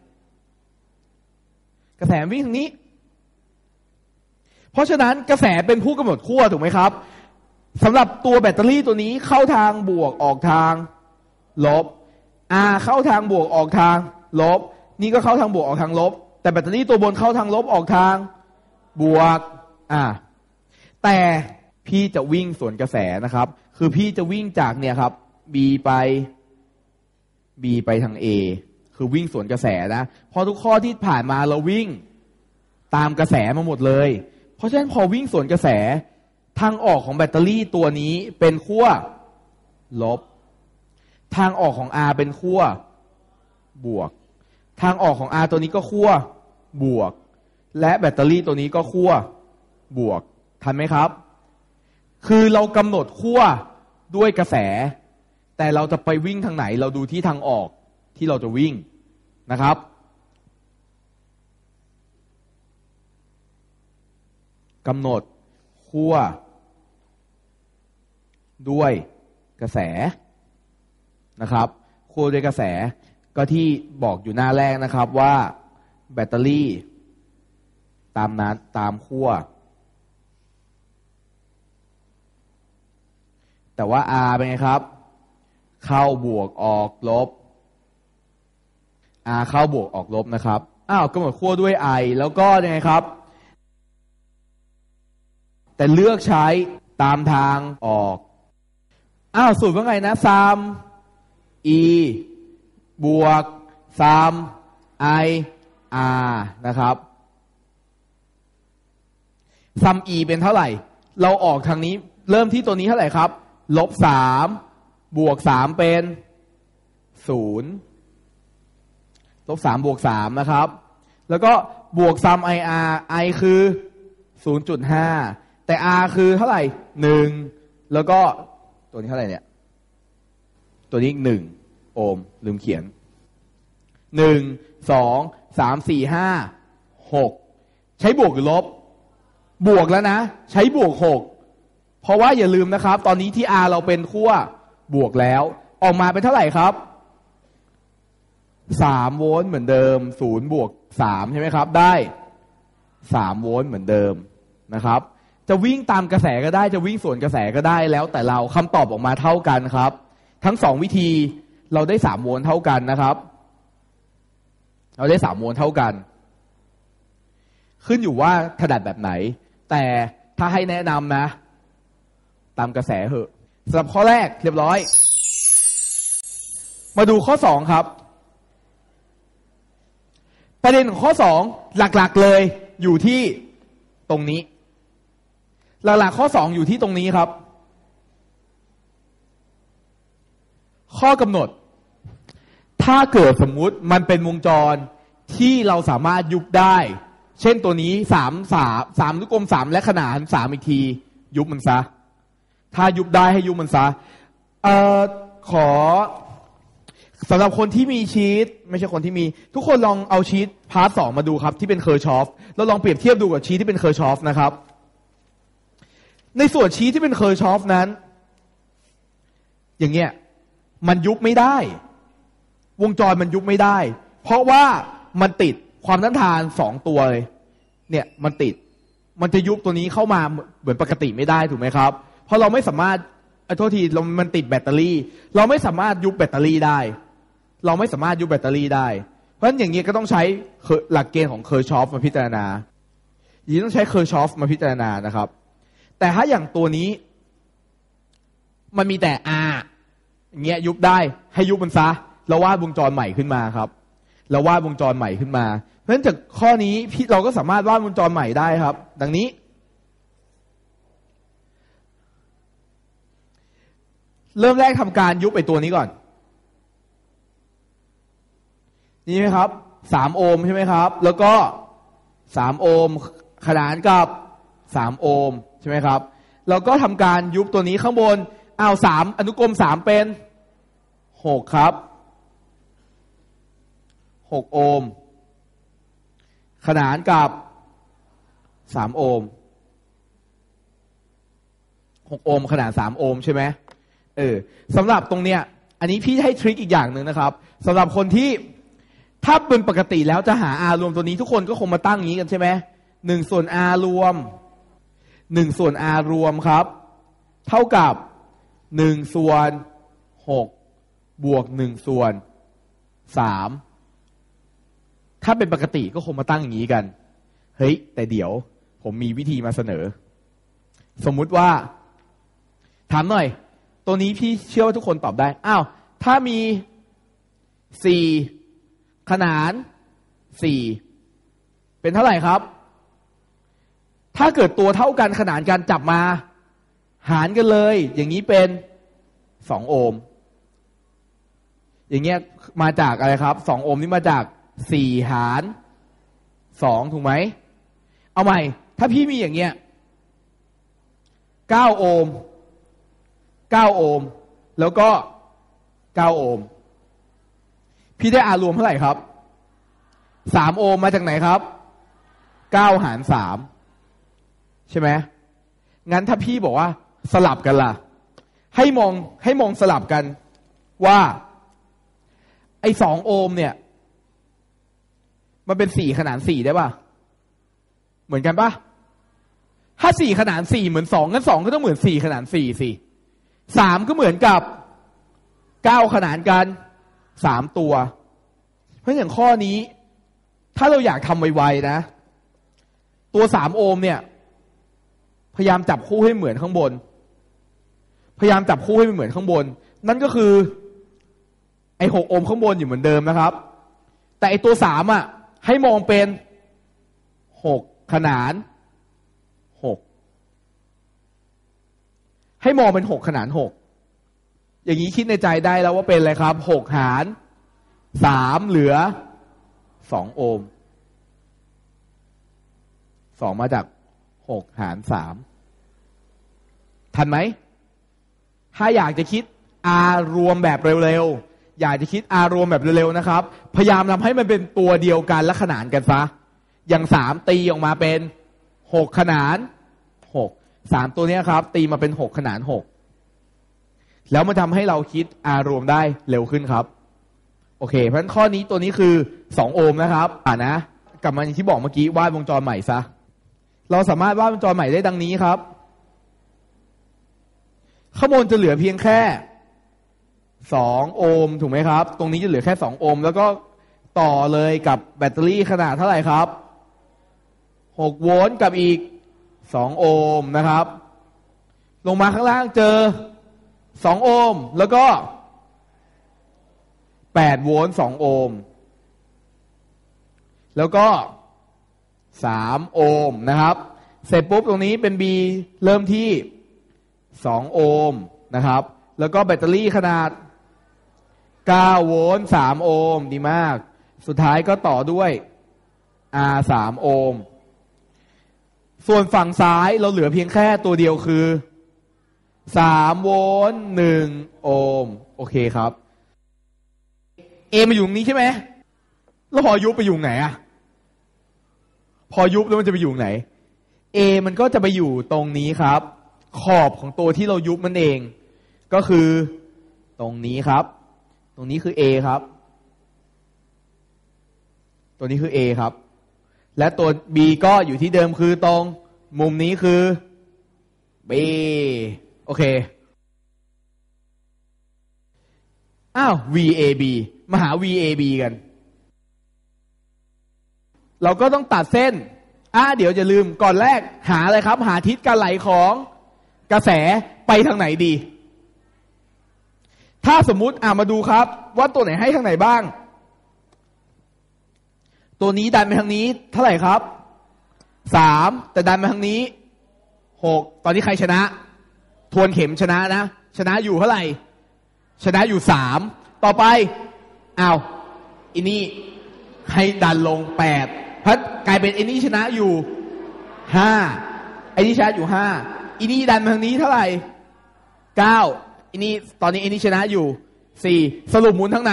กระแสวิ่งทางนี้เพราะฉะนั้นกระแสเป็นผู้กำหนดขั้วถูกไหมครับสำหรับตัวแบตเตอรี่ตัวนี้เข้าทางบวกออกทางลบ R เข้าทางบวกออกทางลบนี่ก็เข้าทางบวกออกทางลบแต่แบตเตอรี่ตัวบนเข้าทางลบออกทางบวกอ่าแต่พี่จะวิ่งสวนกระแสนะครับคือพี่จะวิ่งจากเนี่ยครับ B ไป B ไปทาง A คือวิ่งสวนกระแสนะพอทุกข้อที่ผ่านมาเราวิ่งตามกระแสมาหมดเลยเพราะฉะนั้นพอวิ่งสวนกระแสทางออกของแบตเตอรี่ตัวนี้เป็นขั้วลบทางออกของ R เป็นขั้วบวกทางออกของ R ตัวนี้ก็ขั้วบวกและแบตเตอรี่ตัวนี้ก็ขั้วบวกทันไหมครับคือเรากำหนดขั้วด้วยกระแสแต่เราจะไปวิ่งทางไหนเราดูที่ทางออกที่เราจะวิ่งนะครับกำหนดขั้วด้วยกระแสนะครับขั้วด้วยกระแสก็ที่บอกอยู่หน้าแรกนะครับว่าแบตเตอรี่ตามนั้นตามขั้วแต่ว่า R เป็นไงครับเข้าบวกออกลบ R เข้าบวกออกลบนะครับอ้าวกำหนดขั้วด้วย I แล้วก็ยังไงครับแต่เลือกใช้ตามทางออกอ้าวสูตรว่าไงนะซัม E บวกซัม I R นะครับซัม E เป็นเท่าไหร่เราออกทางนี้เริ่มที่ตัวนี้เท่าไหร่ครับลบสามบวกสามเป็นศูนย์ลบสามบวกสามนะครับแล้วก็บวกซัม I R I คือ ศูนย์จุดห้า แต่ R คือเท่าไหร่หนึ่งแล้วก็ตัวนี้เท่าไหร่เนี่ยตัวนี้หนึ่งโอห์มลืมเขียนหนึ่ง สอง สาม สี่ ห้า หกใช้บวกหรือลบบวกแล้วนะใช้บวกหกเพราะว่าอย่าลืมนะครับตอนนี้ที่ R เราเป็นขั้วบวกแล้วออกมาเป็นเท่าไหร่ครับสามโวลต์เหมือนเดิมศูนย์บวกสามใช่ไหมครับได้สามโวลต์เหมือนเดิมนะครับจะวิ่งตามกระแสก็ได้จะวิ่งสวนกระแสก็ได้แล้วแต่เราคำตอบออกมาเท่ากันครับทั้งสองวิธีเราได้สามโวลต์เท่ากันนะครับเราได้สามโวลต์เท่ากันขึ้นอยู่ว่าถนัดแบบไหนแต่ถ้าให้แนะนำนะตามกระแสเหอะสำหรับข้อแรกเรียบร้อยมาดูข้อสองครับประเด็นของข้อสองหลักๆเลยอยู่ที่ตรงนี้หลักๆข้อสองอยู่ที่ตรงนี้ครับข้อกำหนดถ้าเกิดสมมุติมันเป็นวงจรที่เราสามารถยุบได้เช่นตัวนี้สามสามสามลูกกลมสามและขนานสามอีกทียุบมันซะถ้ายุบได้ให้ยุบมันซะเอ่อขอสำหรับคนที่มีชีทไม่ใช่คนที่มีทุกคนลองเอาชีทพาร์ทสองมาดูครับที่เป็นเคอร์ชอฟแล้วลองเปรียบเทียบดูกับชีทที่เป็นเคอร์ชอฟนะครับในส่วนชีทที่เป็นเคอร์ชอฟนั้นอย่างเงี้ยมันยุบไม่ได้วงจรมันยุบไม่ได้เพราะว่ามันติดความต้านทานสองตัวเลยเนี่ยมันติดมันจะยุบตัวนี้เข้ามาเหมือนปกติไม่ได้ถูกไหมครับเพราะเราไม่สามารถไอ้โทษทีเรามันติดแบตเตอรี่เราไม่สามารถยุบแบตเตอรี่ได้เราไม่สามารถยุบแบตเตอรี่ได้เพราะฉะนั้นอย่างนี้ก็ต้องใช้หลักเกณฑ์ของเคอร์ชอฟมาพิจารณาอย่างนี้ต้องใช้เคอร์ชอฟมาพิจารณานะครับแต่ถ้าอย่างตัวนี้มันมีแต่ R อย่างเงี้ยยุบได้ให้ยุบมันซะเราวาดวงจรใหม่ขึ้นมาครับเราวาดวงจรใหม่ขึ้นมาเพราะฉะนั้นจากข้อนี้เราก็สามารถวาดวงจรใหม่ได้ครับดังนี้เริ่มแรกทำการยุบไอ้ตัวนี้ก่อนนี่ไหมครับสามโอห์มใช่ไหมครับแล้วก็สามโอห์มขนานกับสามโอห์มใช่ไหมครับแล้วก็ทำการยุบตัวนี้ข้างบนอ้าวสามอนุกรมสามเป็นหกครับหกโอห์มขนานกับสามโอห์มหกโอห์มขนานสามโอห์มใช่ไหมเออสำหรับตรงเนี้ยอันนี้พี่ให้ทริคอีกอย่างหนึ่งนะครับสำหรับคนที่ถ้าเป็นปกติแล้วจะหา r รวมตัวนี้ทุกคนก็คงมาตั้งอย่างนี้กันใช่ไหมหนึ่งส่วน r รวมหนึ่งส่วน r รวมครับเท่ากับหนึ่งส่วนหกบวกหนึ่งส่วนสามถ้าเป็นปกติก็คงมาตั้งอย่างนี้กันเฮ้ยแต่เดี๋ยวผมมีวิธีมาเสนอสมมุติว่าถามหน่อยตัวนี้พี่เชื่อว่าทุกคนตอบได้อ้าวถ้ามีสี่ขนานสี่เป็นเท่าไหร่ครับถ้าเกิดตัวเท่ากันขนานกันจับมาหารกันเลยอย่างนี้เป็นสองโอห์มอย่างเงี้ยมาจากอะไรครับสองโอห์มนี่มาจากสี่หารสองถูกไหมเอาใหม่ถ้าพี่มีอย่างเงี้ยเก้าโอห์มเก้าโอห์มแล้วก็เก้าโอห์มพี่ได้ R รวมเท่าไหร่ครับสามโอห์มมาจากไหนครับเก้าหารสามใช่ไหมงั้นถ้าพี่บอกว่าสลับกันล่ะให้มองให้มองสลับกันว่าไอ้สองโอห์มเนี่ยมันเป็นสี่ขนานสี่ได้ป่ะเหมือนกันป่ะถ้าสี่ขนานสี่เหมือนสองงั้นสองก็ต้องเหมือนสี่ขนานสี่สิสามก็เหมือนกับเก้าขนานกันสามตัวเพราะอย่างข้อนี้ถ้าเราอยากทำไวๆนะตัวสามโอห์มเนี่ยพยายามจับคู่ให้เหมือนข้างบนพยายามจับคู่ให้เหมือนข้างบนนั่นก็คือไอ้หกโอห์มข้างบนอยู่เหมือนเดิมนะครับแต่ไอ้ตัวสามอ่ะให้มองเป็นหกขนานหกให้มองเป็นหกขนานหกอย่างนี้คิดในใจได้แล้วว่าเป็นอะไรครับหกหารสามเหลือสองโอห์มสองมาจากหกหารสามทันไหมถ้าอยากจะคิด R รวมแบบเร็วๆอยากจะคิด R รวมแบบเร็วๆนะครับพยายามทำให้มันเป็นตัวเดียวกันและขนานกันซะอย่างสามตีออกมาเป็นหกขนานหกสามตัวนี้ครับตีมาเป็นหกขนานหกแล้วมันทำให้เราคิด R รวมได้เร็วขึ้นครับโอเคเพราะฉะนั้นข้อนี้ตัวนี้คือสองโอห์มนะครับอ่านะกลับมาอย่างที่บอกเมื่อกี้วาดวงจรใหม่ซะเราสามารถวาดวงจรใหม่ได้ดังนี้ครับข้างบนจะเหลือเพียงแค่สองโอห์มถูกไหมครับตรงนี้จะเหลือแค่สองโอห์มแล้วก็ต่อเลยกับแบตเตอรี่ขนาดเท่าไหร่ครับหกโวลต์กับอีกสองโอห์มนะครับลงมาข้างล่างเจอสองโอห์มแล้วก็แปดโวลต์สองโอห์มแล้วก็สามโอห์มนะครับเสร็จปุ๊บตรงนี้เป็น B เริ่มที่สองโอห์มนะครับแล้วก็แบตเตอรี่ขนาดเก้าโวลต์สามโอห์มดีมากสุดท้ายก็ต่อด้วย R สามโอห์มส่วนฝั่งซ้ายเราเหลือเพียงแค่ตัวเดียวคือสามโวลต์หนึ่งโอห์มโอเคครับ A มาอยู่ตรงนี้ใช่ไหมแล้วพอยุบไปอยู่ไหนอะพอยุบแล้วมันจะไปอยู่ไหน A มันก็จะไปอยู่ตรงนี้ครับขอบของตัวที่เรายุบมันเองก็คือตรงนี้ครับตรงนี้คือ A ครับตัวนี้คือ A ครับและตัว B ก็อยู่ที่เดิมคือตรงมุมนี้คือ B โอเคอ้าว วี เอ บี มาหา วี เอ บี กันเราก็ต้องตัดเส้นอ่ะเดี๋ยวจะลืมก่อนแรกหาอะไรครับหาทิศการไหลของกระแสไปทางไหนดีถ้าสมมุติอ่ะมาดูครับว่าตัวไหนให้ทางไหนบ้างตัวนี้ดันไปทางนี้เท่าไหร่ครับสามแต่ดันไปทางนี้หกตอนนี้ใครชนะทวนเข็มชนะนะชนะอยู่เท่าไหร่ชนะอยู่สามต่อไปอ้าวอินี่ให้ดันลงแปดพัดกลายเป็นอินี่ชนะอยู่ห้าไอ้นี่ชนะอยู่ห้าอินี่ดันมาทางนี้เท่าไหร่เก้าอินี่ตอนนี้อินี่ชนะอยู่สี่สรุปหมุนทางไหน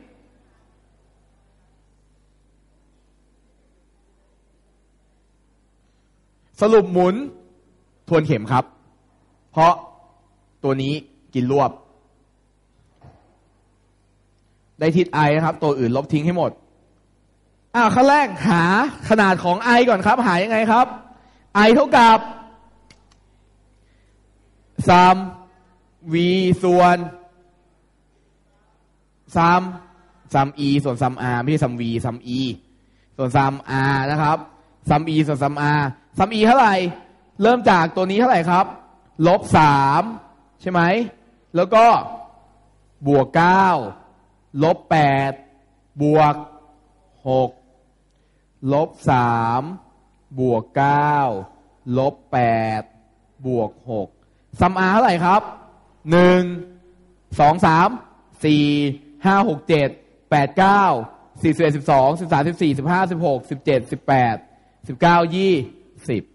สรุปหมุนทวนเข็มครับเพราะตัวนี้กินรวบได้ทิศ i นะครับตัวอื่นลบทิ้งให้หมดอ่าขั้นแรกหาขนาดของ i ก่อนครับหายังไงครับ i เท่ากับซัม v ส่วนซัมซัม e ส่วนซัม r ไม่ใช่ซัม v ซัม e ส่วนซัม r นะครับซัม e ส่วนซัม r ซัม e เท่าไหร่เริ่มจากตัวนี้เท่าไหร่ครับลบสามใช่ไหมแล้วก็บวกเก้าลบแปดบวกหกลบสามบวกเก้าลบแปดบวกหกซัม r เท่าไหร่ครับหนึ่งสองสามสี่ห้าหกเจ็ดแปดเก้าสิบสิบเอ็ดสิบสองสิบสามสิบสี่สิบห้าสิบหกสิบเจ็ดสิบแปดสิบเก้ายี่สิบ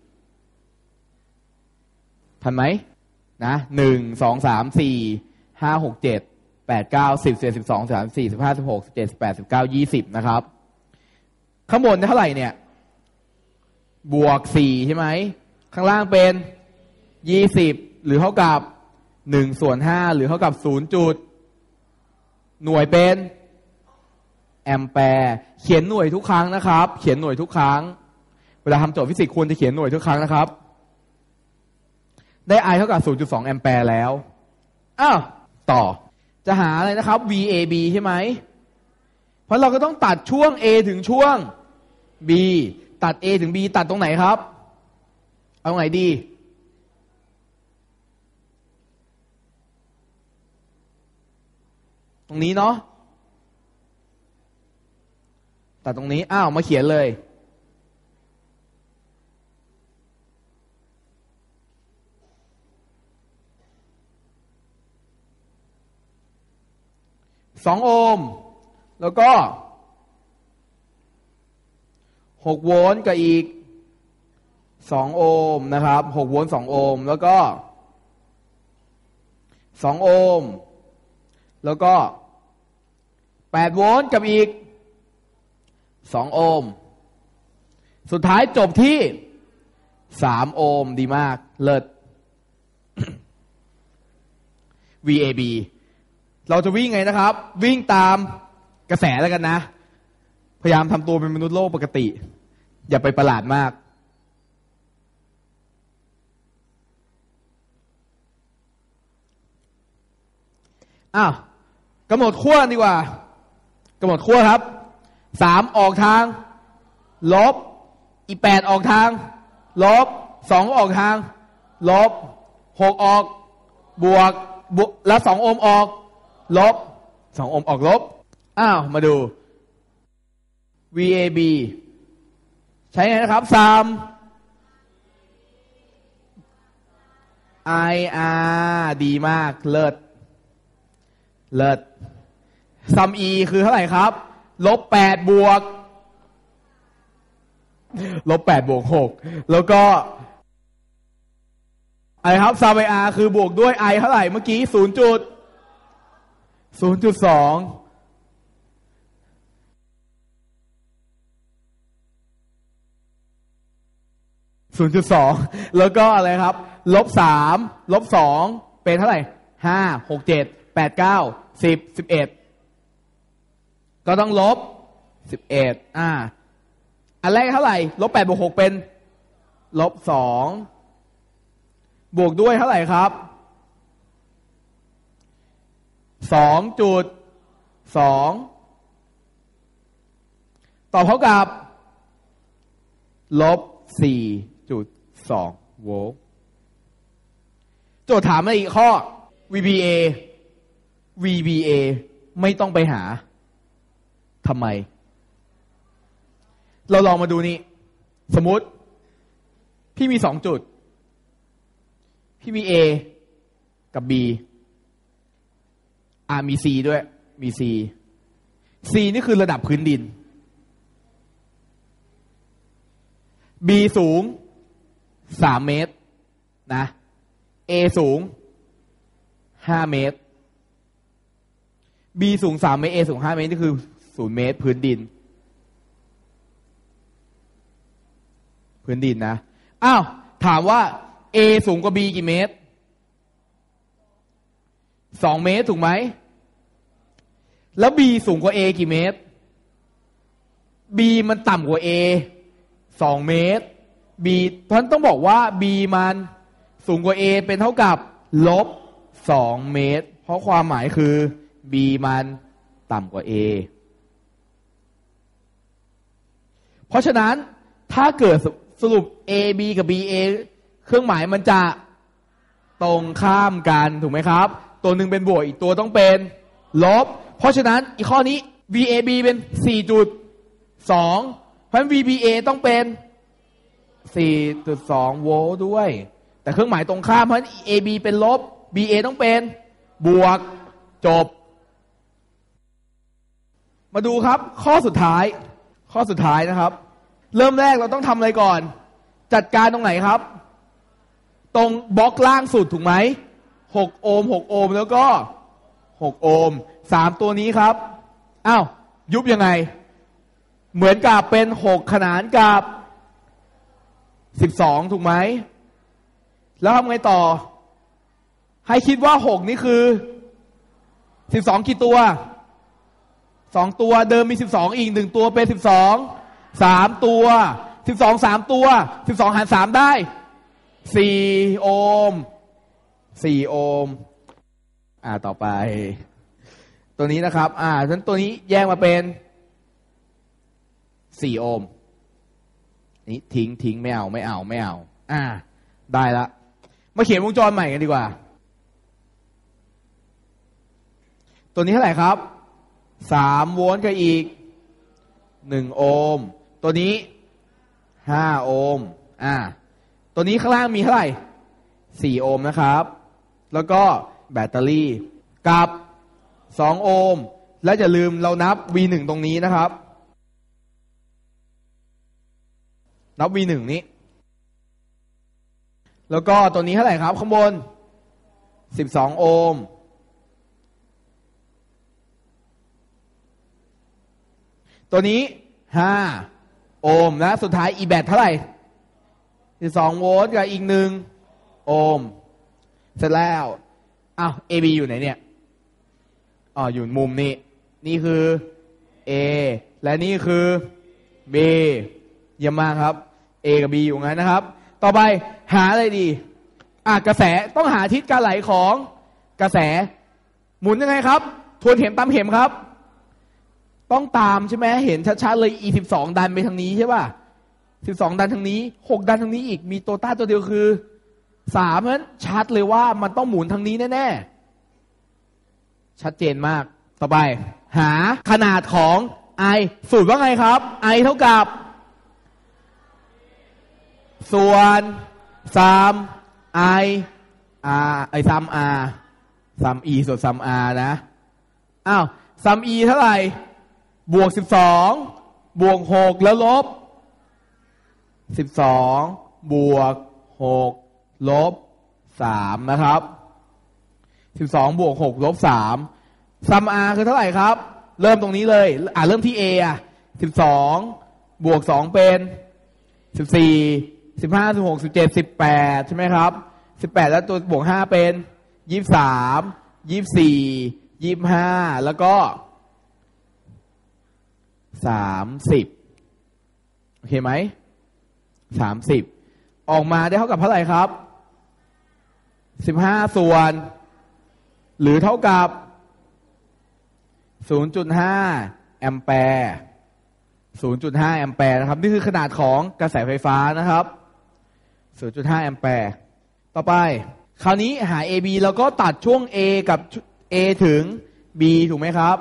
ทันไหมนะหนึ่งสองสามสี่ห้าหกเจ็ดแปดเก้าสิบสิบเอ็ดสิบสองสิบสามสิบสี่สิบห้าสิบหกสิบเจ็ดสิบแปดสิบเก้ายี่สิบนะครับข้างบนเท่าไหร่เนี่ยบวกสี่ใช่ไหมข้างล่างเป็นยี่สิบหรือเท่ากับหนึ่งส่วนห้าหรือเท่ากับศูนย์จุดหน่วยเป็นแอมแปร์เขียนหน่วยทุกครั้งนะครับเขียนหน่วยทุกครั้งเวลาทำโจทย์ฟิสิกส์ควรจะเขียนหน่วยทุกครั้งนะครับได้ I เท่ากับ ศูนย์จุดสอง แอมแปร์แล้วอ้าวต่อจะหาอะไรนะครับ วี เอ บี ใช่ไหมเพราะเราก็ต้องตัดช่วง A ถึงช่วง B ตัด A ถึง B ตัดตรงไหนครับเอาตรงไหนดีตรงนี้เนาะตัดตรงนี้อ้าวมาเขียนเลยสองโอห์มแล้วก็หกโวลต์กับอีกสองโอห์มนะครับหกโวลต์สองโอห์มแล้วก็สองโอห์มแล้วก็แปดโวลต์กับอีกสองโอห์มสุดท้ายจบที่สามโอห์มดีมากเลิศ วี เอ บี เราจะวิ่งไงนะครับวิ่งตามกระแสแล้วกันนะพยายามทำตัวเป็นมนุษย์โลกปกติอย่าไปประหลาดมากอ้าวกำหนดขั้วดีกว่ากำหนดขั้วครับสามออกทางลบอีแปดออกทางลบสองออกทางลบหกออกบวกบวกแล้วสองโอห์มออกลบสองโอห์มออกลบอ้าวมาดู วี เอ บี ใช้ไงนะครับซัม ไอ อาร์ ดีมากเลิศเลิศซัม E คือเท่าไหร่ครับลบแปดบวกลบแปดบวกหกแล้วก็อะไรครับซัม ไอ อาร์ คือบวกด้วย I เท่าไหร่เมื่อกี้ศูนย์จุดศูนย์จุดสองศูนย์จุดสองแล้วก็อะไรครับลบสามลบสองเป็นเท่าไหร่ห้าหกเจ็ดแปดเก้าสิบสิบเอ็ดก็ต้องลบสิบเอ็ดอ่าอันแรกเท่าไหร่ลบแปดบวกหกเป็นลบสองบวกด้วยเท่าไหร่ครับสองจุดสองตอบเท่ากับลบสี่จุดสองโวลต์โจทย์ถามมาอีกข้อ วี บี เอ วี บี เอ ไม่ต้องไปหาทำไมเราลองมาดูนี่สมมุติพี่มีสองจุดพี่มี A กับ B อ่ามี C ด้วยมี C C นี่คือระดับพื้นดิน B สูงสามเมตรนะ A สูงห้าเมตร B สูงสามเมตร A สูงห้าเมตรนี่คือศูนย์เมตรพื้นดินพื้นดินนะอ้าวถามว่า A สูงกว่า B กี่เมตรสองเมตรถูกไหมแล้ว B สูงกว่า A กี่เมตร B มันต่ำกว่า A สองเมตร B เพราะฉะนั้นต้องบอกว่า B มันสูงกว่า A เป็นเท่ากับลบสองเมตรเพราะความหมายคือ B มันต่ำกว่า A เพราะฉะนั้นถ้าเกิดสรุป A B กับ B A เครื่องหมายมันจะตรงข้ามกันถูกไหมครับตัวหนึ่งเป็นบวกอีกตัวต้องเป็นลบเพราะฉะนั้นอีกข้อนี้ V A B เป็น สี่จุดสอง เพราะฉะนั้น V B A ต้องเป็น สี่จุดสอง โวลต์ด้วยแต่เครื่องหมายตรงข้ามเพราะฉะนั้น A B เป็นลบ B A ต้องเป็นบวกจบมาดูครับข้อสุดท้ายข้อสุดท้ายนะครับเริ่มแรกเราต้องทำอะไรก่อนจัดการตรงไหนครับตรงบล็อกล่างสุดถูกไหมหกโอห์มหกโอห์มแล้วก็หกโอห์มสามตัวนี้ครับอ้าวยุบยังไงเหมือนกับเป็นหกขนานกับสิบสองถูกไหมแล้วทำไงต่อให้คิดว่าหกนี่คือสิบสองกี่ตัวสองตัวเดิมมีสิบสองอีกหนึ่งตัวเป็นสิบสองสามตัวสิบสองสามตัวสิบสองหารสามได้สี่โอห์มสี่โอห์มอ่าต่อไปตัวนี้นะครับอ่าฉะนั้นตัวนี้แยกมาเป็นสี่โอห์มนี่ทิ้งทิ้งไม่เอาไม่เอาไม่เอาอ่าได้ละมาเขียนวงจรใหม่กันดีกว่าตัวนี้เท่าไหร่ครับสามโวลต์กับอีกหนึ่งโอห์มตัวนี้ห้าโอห์มอ่าตัวนี้ข้างล่างมีเท่าไหร่สี่โอห์มนะครับแล้วก็แบตเตอรี่กับสองโอห์มและอย่าลืมเรานับ วี หนึ่ง ตรงนี้นะครับนับ วี หนึ่ง นี้แล้วก็ตัวนี้เท่าไหร่ครับข้างบนสิบสองโอห์มตัวนี้ห้าโอห์มและสุดท้ายอีแบตเท่าไหร่สิบสองโวลต์กับอีกหนึ่งโอห์มเสร็จแล้วอ้าว A B อยู่ไหนเนี่ยอ๋ออยู่มุมนี้นี่คือ A และนี่คือ B เยี่ยมมากครับ A กับ B อยู่งั้นนะครับต่อไปหาอะไรดีอ่ะกระแสต้องหาทิศการไหลของกระแสหมุนยังไงครับทวนเข็มตามเข็มครับต้องตามใช่ไหมเห็นชัดๆเลย E สิบสองดันไปทางนี้ใช่ป่ะสิบสองดันทางนี้หกดันทางนี้อีกมีตัวต้าตัวเดียวคือสามเพราะฉะนั้นชัดเลยว่ามันต้องหมุนทางนี้แน่ๆชัดเจนมากต่อไปหาขนาดของ I สูตรว่าไงครับ I เท่ากับส่วนซัม I R ไอซัม R ซัม E ส่วนซัม R นะอ้าวซัม E เท่าไหร่บวกสิบสองบวกหกแล้วลบสิบสองบวกหกลบสามนะครับสิบสองบวกหกลบสามซัม R คือเท่าไหร่ครับเริ่มตรงนี้เลยอ่ะเริ่มที่ A อ่ะสิบสองบวกสองเป็นสิบสี่สิบห้าสิบหกสิบเจ็ดสิบแปดใช่ไหมครับสิบแปดแล้วตัวบวกห้าเป็นยี่สิบสามยี่สิบสี่ยี่สิบห้าแล้วก็สามสิบโอเคไหมสามสิบออกมาได้เท่ากับเท่าไหร่ครับสิบห้าส่วนหรือเท่ากับ ศูนย์จุดห้า แอมแปร์ ศูนย์จุดห้า แอมแปร์นะครับนี่คือขนาดของกระแสไฟฟ้านะครับ ศูนย์จุดห้า แอมแปร์ต่อไปคราวนี้หา A B แล้วก็ตัดช่วง A กับ A ถึง B ถูกไหมครับ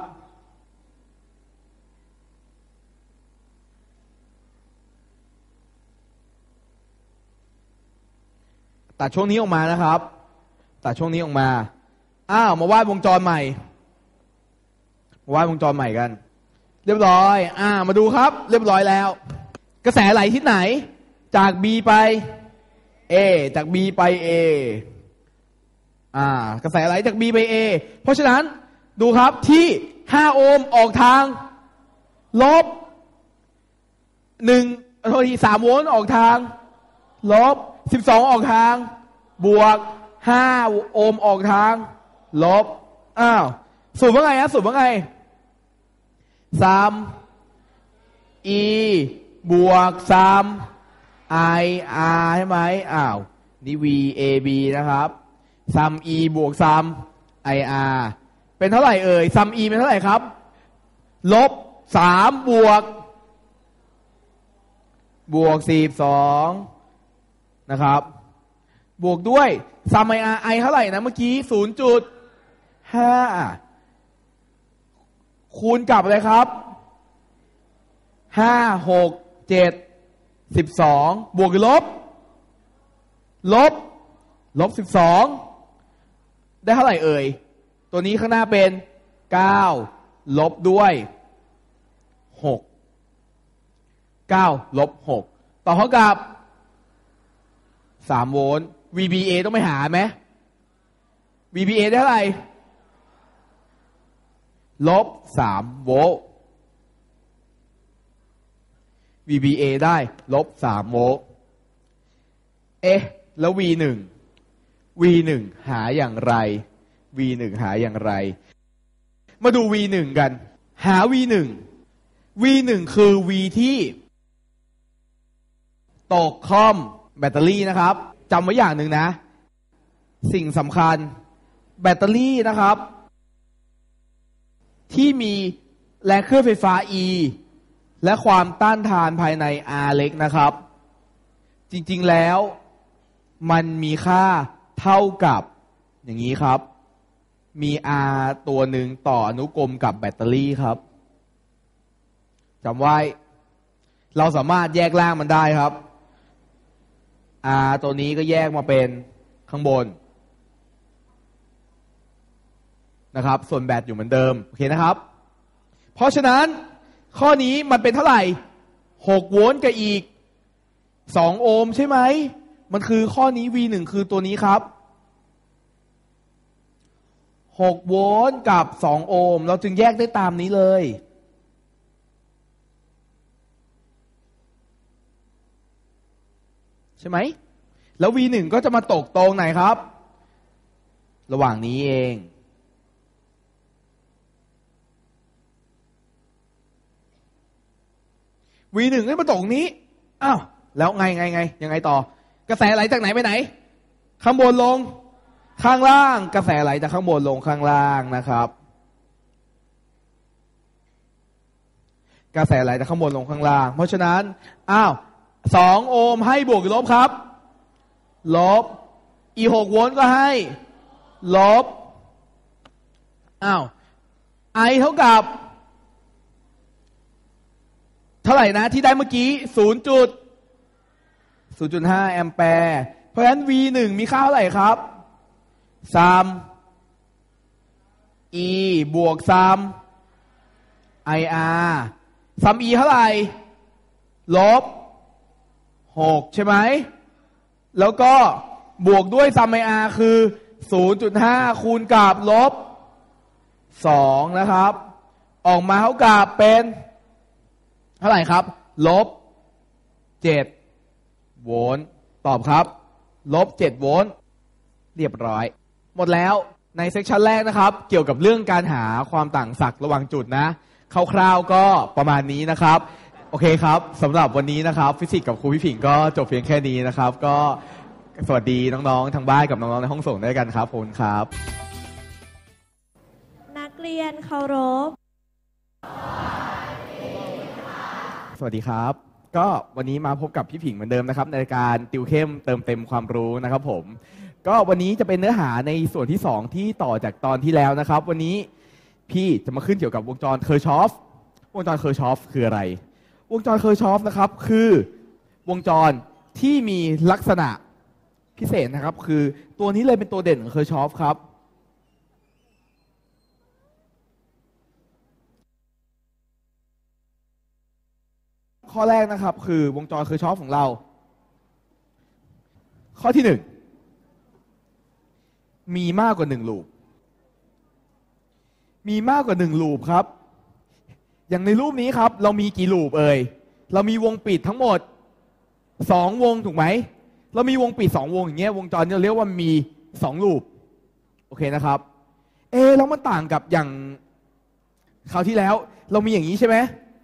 ตัดช่วงนี้ออกมานะครับตัดช่วงนี้ออกมาอ้าวมาวาดวงจรใหม่มาวาดวงจรใหม่กันเรียบร้อยอ่ามาดูครับเรียบร้อยแล้วกระแสไหลที่ไหนจาก B ไป A จาก B ไป A อ่ากระแสไหลจาก B ไป A เพราะฉะนั้นดูครับที่ห้าโอห์มออกทางลบหนึ่งโทษทีสามโวลต์ออกทางลบสิบสองออกทางบวกห้าโอห์มออกทางลบอ้าวสูตรว่าไงฮะสูตรว่าไงซัม e บวกซัม i r ใช่ไหมอ้าวนี่ v a b นะครับซัม e บวกซัม i r เป็นเท่าไหร่เอ่ยซัม e เป็นเท่าไหร่ครับลบสามบวกบวกสี่สิบสองนะครับบวกด้วยซัม i r i เท่าไหร่นะเมื่อกี้ ศูนย์จุดห้า คูณกับอะไรครับห้า หก เจ็ด สิบสองบวกหรือลบลบลบสิบสองได้เท่าไหร่เอ่ยตัวนี้ข้างหน้าเป็นเก้าลบด้วยหกเก้าลบหกต่อเท่ากับสามโวลต์ วี บี เอ ต้องไปหาไหม วี บี เอ ได้เท่าไหร่ลบสามโวลต์ วี บี เอ ได้ลบสามโวลต์เอ๊ะแล้ว วี หนึ่ง วี หนึ่ง หาอย่างไร วี หนึ่ง หาอย่างไรมาดู วี หนึ่ง กันหา วี หนึ่ง วี หนึ่ง คือ V ที่ตกคอมแบตเตอรี่นะครับจำไว้อย่างหนึ่งนะสิ่งสำคัญแบตเตอรี่นะครับที่มีแรงเคลื่อนไฟฟ้า E และความต้านทานภายใน R เล็กนะครับจริงๆแล้วมันมีค่าเท่ากับอย่างนี้ครับมี R ตัวหนึ่งต่ออนุกรมกับแบตเตอรี่ครับจำไว้เราสามารถแยกล่างมันได้ครับ R ตัวนี้ก็แยกมาเป็นข้างบนนะครับส่วนแบตอยู่เหมือนเดิมโอเคนะครับเพราะฉะนั้นข้อนี้มันเป็นเท่าไหร่หกโวลต์กับอีกสองโอห์มใช่ไหมมันคือข้อนี้ วี หนึ่ง คือตัวนี้ครับหกโวลต์กับสองโอห์มเราจึงแยกได้ตามนี้เลยใช่ไหมแล้ว วี หนึ่ง ก็จะมาตกตรงไหนครับระหว่างนี้เอง วี หนึ่ง ให้มาตกนี้อ้าวแล้วไงไงไงยังไงต่อกระแสไหลจากไหนไปไหนข้างบนลงข้างล่างกระแสไหลจากข้างบนลงข้างล่างนะครับกระแสไหลจากข้างบนลงข้างล่างเพราะฉะนั้นอ้าวสองโอห์มให้บวกหรือลบครับลบอีหกโวลต์ก็ให้ลบอ้าวไอเท่ากับเท่าไหร่นะที่ได้เมื่อกี้ ศูนย์จุดห้า แอมแปร์เพราะฉะนั้น วี หนึ่ง มีค่าเท่าไหร่ครับซัม E บวกซัม ไอ อาร์ ซัม E เท่าไหร่ลบหกใช่ไหมแล้วก็บวกด้วยซัม ไอ อาร์ คือ ศูนย์จุดห้า คูณกับลบสองนะครับออกมาเท่ากับเป็นเท่าไหร่ครับลบเจ็ดโวลต์ตอบครับลบเจ็ดโวลต์เรียบร้อยหมดแล้วในเซสชันแรกนะครับเกี่ยวกับเรื่องการหาความต่างศักย์ระหว่างจุดนะคร่าวๆก็ประมาณนี้นะครับโอเคครับสำหรับวันนี้นะครับฟิสิกส์กับครูพี่ผิงก็จบเพียงแค่นี้นะครับก็สวัสดีน้องๆทางบ้านกับน้องๆในห้องส่งด้วยกันครับขอบคุณครับนักเรียนเคารพสวัสดีครับก็วันนี้มาพบกับพี่ผิงเหมือนเดิมนะครับในการติวเข้มเติมเต็มความรู้นะครับผมก็วันนี้จะเป็นเนื้อหาในส่วนที่สองที่ต่อจากตอนที่แล้วนะครับวันนี้พี่จะมาขึ้นเกี่ยวกับวงจรเคอร์ชอฟวงจรเคอร์ชอฟคืออะไรวงจรเคอร์ชอฟนะครับคือวงจรที่มีลักษณะพิเศษนะครับคือตัวนี้เลยเป็นตัวเด่นของเคอร์ชอฟครับข้อแรกนะครับคือวงจรเคอร์ชอฟของเราข้อที่หนึ่งมีมากกว่าหนึ่งลูปมีมากกว่าหนึ่งลูปครับอย่างในรูปนี้ครับเรามีกี่ลูปเอ่ยเรามีวงปิดทั้งหมดสองวงถูกไหมเรามีวงปิดสองวงอย่างเงี้ยวงจรเราเรียกว่ามีสองลูปโอเคนะครับเอแล้วมันต่างกับอย่างคราวที่แล้วเรามีอย่างนี้ใช่ไหม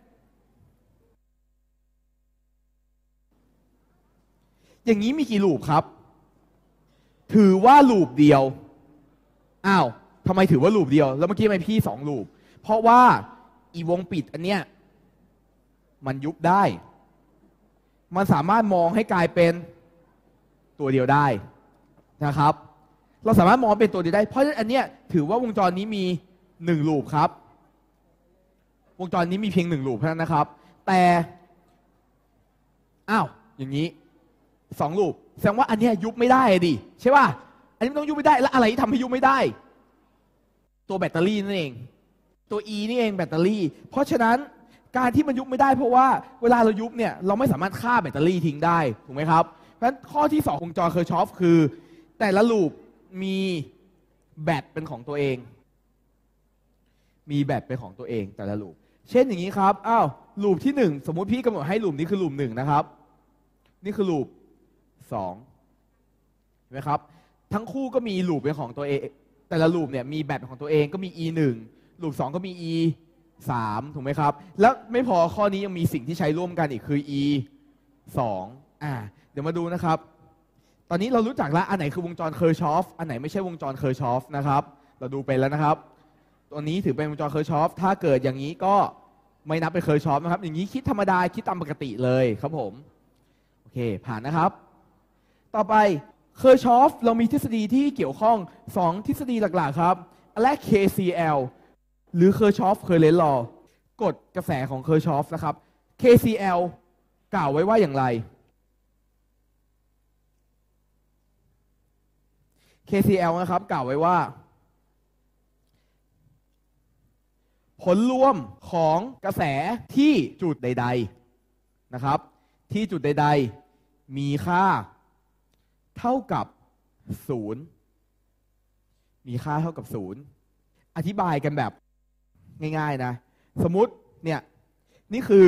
อย่างนี้มีกี่ลูปครับถือว่าลูปเดียวอ้าวทำไมถือว่าลูปเดียวแล้วเมื่อกี้ทำไมพี่สองลูปเพราะว่าอีวงปิดอันเนี้ยมันยุบได้มันสามารถมองให้กลายเป็นตัวเดียวได้นะครับเราสามารถมองเป็นตัวเดียวได้เพราะฉะนั้นอันเนี้ยถือว่าวงจรนี้มีหนึ่งลูปครับวงจรนี้มีเพียงหนึ่งลูปเท่านั้นนะครับแต่อ้าวอย่างนี้สองลูปแสดงว่าอันเนี้ยยุบไม่ได้ดิใช่ป่ะอันนี้มันต้องยุบไม่ได้แล้วอะไรทำให้ยุบไม่ได้ตัวแบตเตอรี่นั่นเองตัว E นี่เองแบตเตอรี่เพราะฉะนั้นการที่มันยุบไม่ได้เพราะว่าเวลาเรายุบเนี่ยเราไม่สามารถฆ่าแบตเตอรี่ทิ้งได้ถูกไหมครับเพราะฉะนั้นข้อที่สองวงจรเคอร์ชอฟคือแต่ละลูปมีแบตเป็นของตัวเองมีแบตเป็นของตัวเองแต่ละลูปเช่นอย่างนี้ครับอ้าวลูปที่หนึ่งสมมุติพี่กำหนดให้ลูปนี้คือลูปหนึ่งนะครับนี่คือลูปสองเห็นไหมครับทั้งคู่ก็มีลูปเป็นของตัวเองแต่ละลูปเนี่ยมีแบตของตัวเองก็มี อี หนึ่ง ลูปสองก็มี อี สาม ถูกไหมครับแล้วไม่พอข้อนี้ยังมีสิ่งที่ใช้ร่วมกันอีกคือ อี สอง อ่าเดี๋ยวมาดูนะครับตอนนี้เรารู้จักแล้วอันไหนคือวงจรเคอร์ชอฟอันไหนไม่ใช่วงจรเคอร์ชอฟนะครับเราดูไปแล้วนะครับตัวนี้ถือเป็นวงจรเคอร์ชอฟถ้าเกิดอย่างนี้ก็ไม่นับเป็นเคอร์ชอฟนะครับอย่างนี้คิดธรรมดาคิดตามปกติเลยครับผมโอเคผ่านนะครับต่อไปเคอร์ชอฟเรามีทฤษฎีที่เกี่ยวข้องสองทฤษฎีหลักๆครับและ เค ซี แอล หรือ Kirchhoff Current Law กฎกระแสของ Kirchhoff นะครับ เค ซี แอล กล่าวไว้ว่าอย่างไร เค ซี แอล นะครับกล่าวไว้ว่าผลรวมของกระแสที่จุดใดๆนะครับที่จุดใดๆมีค่าเท่ากับศูนย์มีค่าเท่ากับศูนย์อธิบายกันแบบง่ายๆนะสมมุติเนี่ยนี่คือ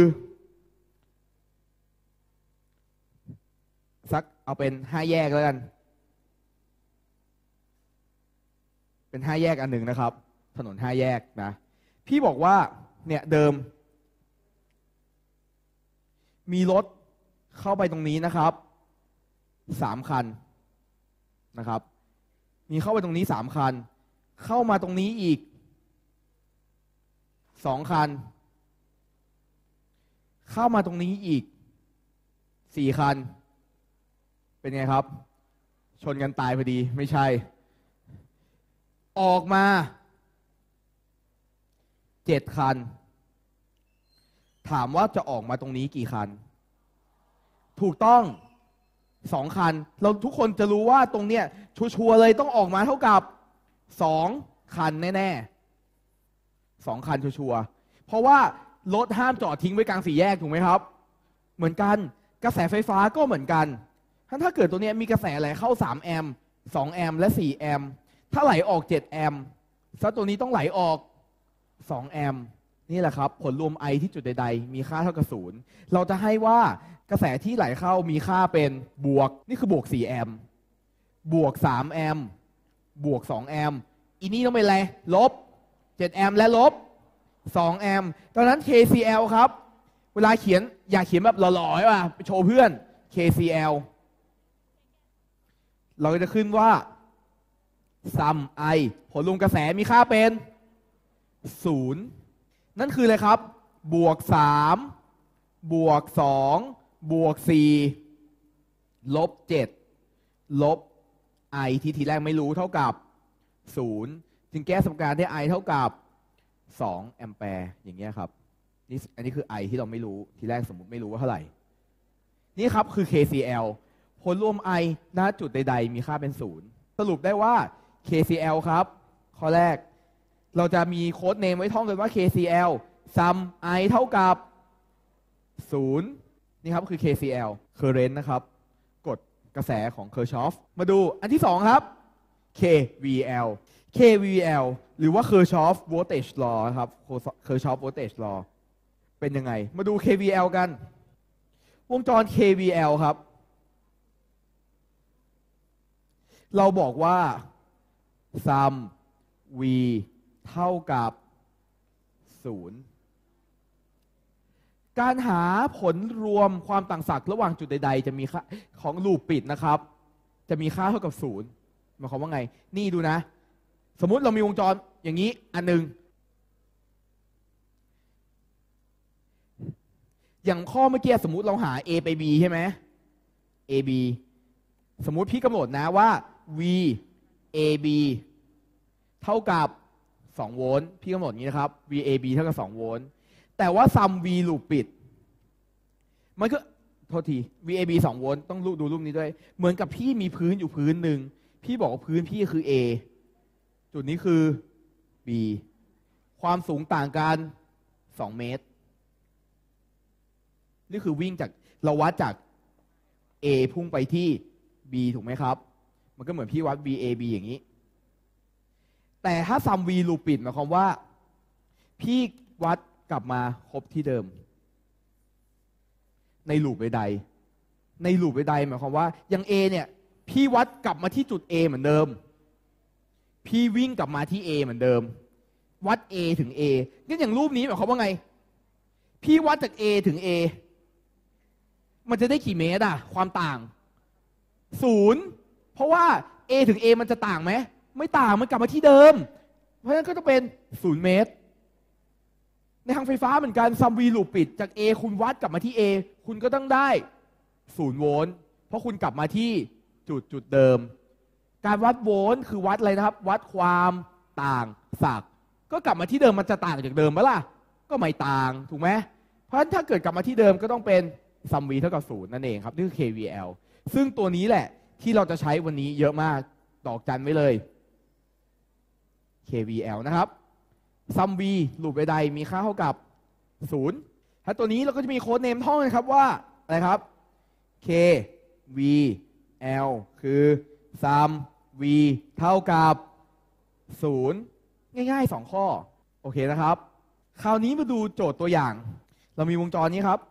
สักเอาเป็นห้าแยกแล้วกันเป็นห้าแยกอันหนึ่งนะครับถนนห้าแยกนะพี่บอกว่าเนี่ยเดิมมีรถเข้าไปตรงนี้นะครับสามคันนะครับมีเข้าไปตรงนี้สามคันเข้ามาตรงนี้อีกสองคันเข้ามาตรงนี้อีกสี่คันเป็นไงครับชนกันตายพอดีไม่ใช่ออกมาเจ็ดคันถามว่าจะออกมาตรงนี้กี่คันถูกต้องสองคันเราทุกคนจะรู้ว่าตรงเนี้ยชัวร์ๆเลยต้องออกมาเท่ากับสองคันแน่ๆสองคันชัวร์ๆเพราะว่ารถห้ามจอดทิ้งไว้กลางสี่แยกถูกไหมครับเหมือนกันกระแสไฟฟ้าก็เหมือนกันถ้าเกิดตัวนี้มีกระแสไหลเข้าสามแอมป์สองแอมป์และสี่แอมป์ถ้าไหลออกเจ็ดแอมป์ซะตัวนี้ต้องไหลออกสองแอมป์นี่แหละครับผลรวม I ที่จุดใดๆมีค่าเท่ากับศูนย์เราจะให้ว่ากระแสที่ไหลเข้ามีค่าเป็นบวกนี่คือบวกสี่แอมป์บวกสามแอมป์บวกสองแอมป์อีนี่ต้องเป็นอะไรลบเจ็ดแอมป์และลบสองแอมป์ตอนนั้น เค ซี แอล ครับเวลาเขียนอยากเขียนแบบหล่อๆป่ะไปโชว์เพื่อน เค ซี แอล เราจะขึ้นว่า sum I ผลรวมกระแสมีค่าเป็นศูนย์นั่นคืออะไรครับบวกสามบวกสองบวกสี่ลบเจ็ดลบ I ที่ทีแรกไม่รู้เท่ากับศูนย์จึงแก้สมการได้ I เท่ากับสองแอมแปร์อย่างเงี้ยครับนี่อันนี้คือ I ที่เราไม่รู้ทีแรกสมมุติไม่รู้ว่าเท่าไหร่นี่ครับคือ เค ซี แอล ผลรวม I ณจุดใดๆมีค่าเป็นศูนย์สรุปได้ว่า เค ซี แอล ครับข้อแรกเราจะมีโค้ดเนมไว้ท่องกันว่า เค ซี แอล sum I เท่ากับศูนย์นี่ครับคือ เค ซี แอล current นะครับกฎกระแสของ Kirchhoff มาดูอันที่สองครับ เค วี แอล เค วี แอล หรือว่า Kirchhoff voltage law ครับ Kirchhoff voltage law เป็นยังไงมาดู เค วี แอล กันวงจร เค วี แอล ครับเราบอกว่า sum v เท่ากับศูนย์การหาผลรวมความต่างศักย์ระหว่างจุดใดๆจะมีค่าของลูปปิดนะครับจะมีค่าเท่ากับศูนย์หมายความว่าไงนี่ดูนะสมมุติเรามีวงจรอย่างนี้อันหนึ่งอย่างข้อเมื่อกี้สมมุติเราหา A ไป B ใช่ไหม A B สมมุติพี่กำหนดนะว่า V A B เท่ากับสองโวลต์พี่กำหนดอย่างนี้นะครับ V A B เท่ากับสองโวลต์แต่ว่าซัม V ลูปปิดมันก็โทษที V A B สองโวลต์ต้องดูรูปนี้ด้วยเหมือนกับพี่มีพื้นอยู่พื้นหนึ่งพี่บอกว่าพื้นพี่คือ A จุดนี้คือ B ความสูงต่างกันสองเมตรนี่คือวิ่งจากเราวัดจาก A พุ่งไปที่ B ถูกไหมครับมันก็เหมือนพี่วัด V A B อย่างนี้แต่ถ้าซัม V ลูปปิดหมายความว่าพี่วัดกลับมาครบที่เดิมในลูปใดๆในลูปใดๆหมายความว่าอย่าง A เนี่ยพี่วัดกลับมาที่จุด A เหมือนเดิมพี่วิ่งกลับมาที่ A เหมือนเดิมวัด A ถึง A งั้นอย่างรูปนี้หมายความว่าไงพี่วัดจาก A ถึง A มันจะได้กี่เมตรอะความต่างศูนย์เพราะว่า A ถึง A มันจะต่างไหมไม่ต่างมันกลับมาที่เดิมเพราะฉะนั้นก็จะเป็นศูนย์เมตรในทางไฟฟ้าเหมือนกันซัม V ลูปปิดจาก A คุณวัดกลับมาที่ A คุณก็ต้องได้ศูนย์โวลต์เพราะคุณกลับมาที่จุดจุดเดิมการวัดโวลต์คือวัดอะไรนะครับวัดความต่างศักย์ก็กลับมาที่เดิมมันจะต่างจากเดิมไหมล่ะก็ไม่ต่างถูกไหมเพราะฉะนั้นถ้าเกิดกลับมาที่เดิมก็ต้องเป็นซัม V เท่ากับศูนย์นั่นเองครับนี่คือ เค วี แอล ซึ่งตัวนี้แหละที่เราจะใช้วันนี้เยอะมากดอกจันไว้เลย เค วี แอล นะครับซัม V ลูปใดๆมีค่าเท่ากับศูนย์ถ้าตัวนี้เราก็จะมีโค้ดเนมท่องนะครับว่าอะไรครับ K V L คือซัม V เท่ากับศูนย์ง่ายๆสองข้อโอเคนะครับคราวนี้มาดูโจทย์ตัวอย่างเรามีวงจรนี้ครับ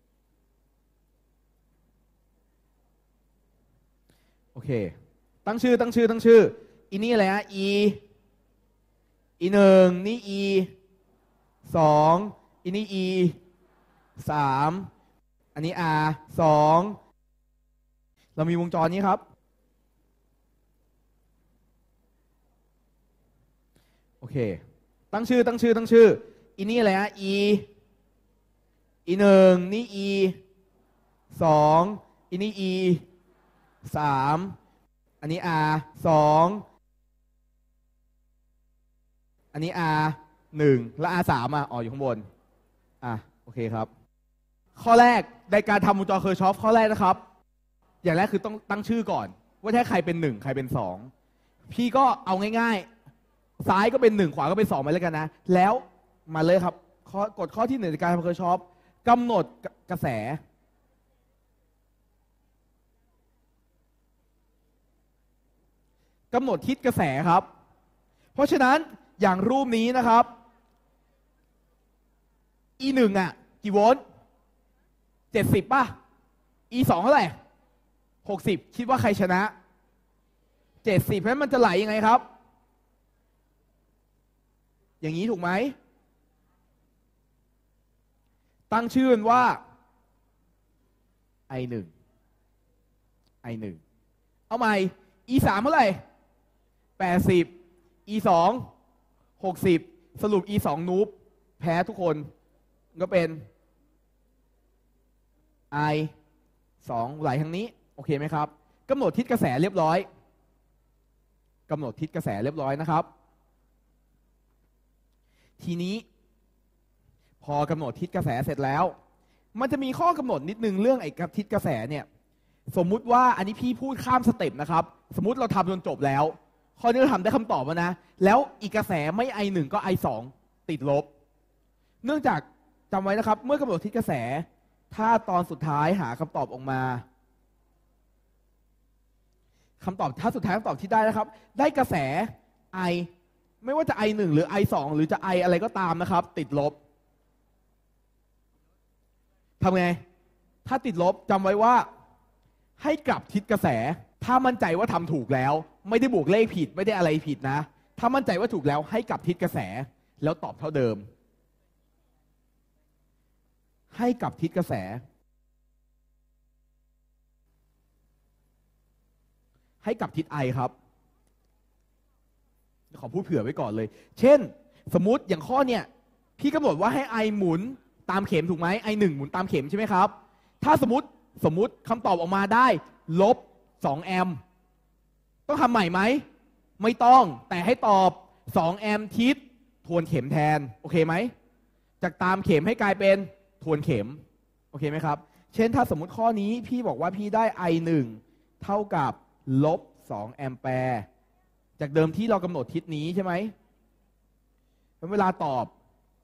โอเคตั้งชื่อตั้งชื่อตั้งชื่ออีนี่อะไรฮะ E อีหนึ่งนี่ E สองอีนี่ E สามอันนี้ R สองเรามีวงจรนี้ครับโอเคตั้งชื่อตั้งชื่อตั้งชื่ออีนี่อะไรฮะ E อีหนึ่งนี่ E สองอีนี่ E สามอันนี้ R สองอันนี้ R หนึ่งและ R สามอ่ะอ๋ออยู่ข้างบนอ่ะโอเคครับข้อแรกในการทำวงจรเคอร์ชอฟข้อแรกนะครับอย่างแรกคือต้องตั้งชื่อก่อนว่าถ้าใครเป็นหนึ่งใครเป็นสองพี่ก็เอาง่ายๆซ้ายก็เป็นหนึ่งขวาก็เป็นสองไปแล้วกันนะแล้วมาเลยครับข้อกฎข้อที่หนึ่งในการทำเคอร์ชอฟกำหนดกระแสกำหนดทิศกระแสครับเพราะฉะนั้นอย่างรูปนี้นะครับ อี หนึ่ง อ่ะกี่โวลต์เจ็ดสิบป่ะ อี สอง เท่าไหร่หกสิบคิดว่าใครชนะเจ็ดสิบเพราะฉะนั้นมันจะไหลยังไงครับอย่างนี้ถูกไหมตั้งชื่อว่า ไอ หนึ่ง ไอ หนึ่ง เอาใหม่ อี สาม เท่าไหร่แปดสิบ อี สอง หกสิบสรุป อี สอง นูบแพ้ทุกคนก็เป็น I สอง ไหลทางนี้โอเคไหมครับกำหนดทิศกระแสเรียบร้อยกำหนดทิศกระแสเรียบร้อยนะครับทีนี้พอกำหนดทิศกระแสเสร็จแล้วมันจะมีข้อกำหนดนิดนึงเรื่องไอ้ทิศกระแสเนี่ยสมมุติว่าอันนี้พี่พูดข้ามสเต็ปนะครับสมมุติเราทำจนจบแล้วข้อนี้เราทำได้คำตอบแล้วนะแล้วอีกกระแสไม่ ไอ หนึ่ง ก็ ไอ สอง ติดลบเนื่องจากจำไว้นะครับเมื่อกำหนดทิศกระแสถ้าตอนสุดท้ายหาคำตอบออกมาคำตอบถ้าสุดท้ายคำตอบที่ได้นะครับได้กระแส I ไม่ว่าจะ ไอ หนึ่ง หรือ ไอ สอง หรือจะ I อะไรก็ตามนะครับติดลบทำไงถ้าติดลบจำไว้ว่าให้กลับทิศกระแสถ้ามั่นใจว่าทำถูกแล้วไม่ได้บวกเลขผิดไม่ได้อะไรผิดนะถ้ามั่นใจว่าถูกแล้วให้กลับทิศกระแสแล้วตอบเท่าเดิมให้กับทิศกระแสให้กับทิศ I ครับขอพูดเผื่อไว้ก่อนเลยเช่นสมมุติอย่างข้อเนี่ยพี่กำหนดว่าให้ I หมุนตามเข็มถูกไหม ไอ หนึ่ง หมุนตามเข็มใช่ไหมครับถ้าสมมติสมมุติคำตอบออกมาได้ลบสองแอมป์ต้องทำใหม่ไหมไม่ต้องแต่ให้ตอบสองแอมป์ทิศทวนเข็มแทนโอเคไหมจากตามเข็มให้กลายเป็นทวนเข็มโอเคไหมครับเช่นถ้าสมมุติข้อนี้พี่บอกว่าพี่ได้ ไอ หนึ่ง เท่ากับลบสองแอมแปร์จากเดิมที่เรากำหนดทิศนี้ใช่ไหมเวลาตอบ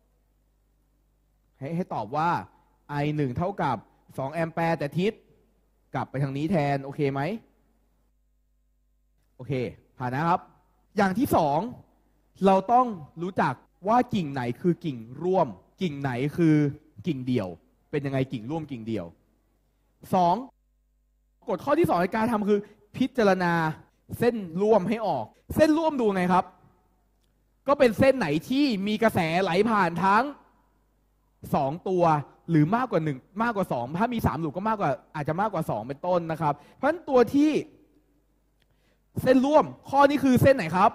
ให้ให้ตอบว่า ไอ หนึ่ง เท่ากับสองแอมแปร์แต่ทิศกลับไปทางนี้แทนโอเคไหมโอเคผ่านนะครับอย่างที่สองเราต้องรู้จักว่ากิ่งไหนคือกิ่งร่วมกิ่งไหนคือกิ่งเดี่ยวเป็นยังไงกิ่งร่วมกิ่งเดี่ยวสองกฎข้อที่สองในการทำคือพิจารณาเส้นร่วมให้ออกเส้นร่วมดูไงครับก็เป็นเส้นไหนที่มีกระแสไหลผ่านทั้งสองตัวหรือมากกว่าหนึ่งมากกว่าสองถ้ามีสามลูกก็มากกว่าอาจจะมากกว่าสองเป็นต้นนะครับเพราะฉะนั้นตัวที่เส้นร่วมข้อนี้คือเส้นไหนครับ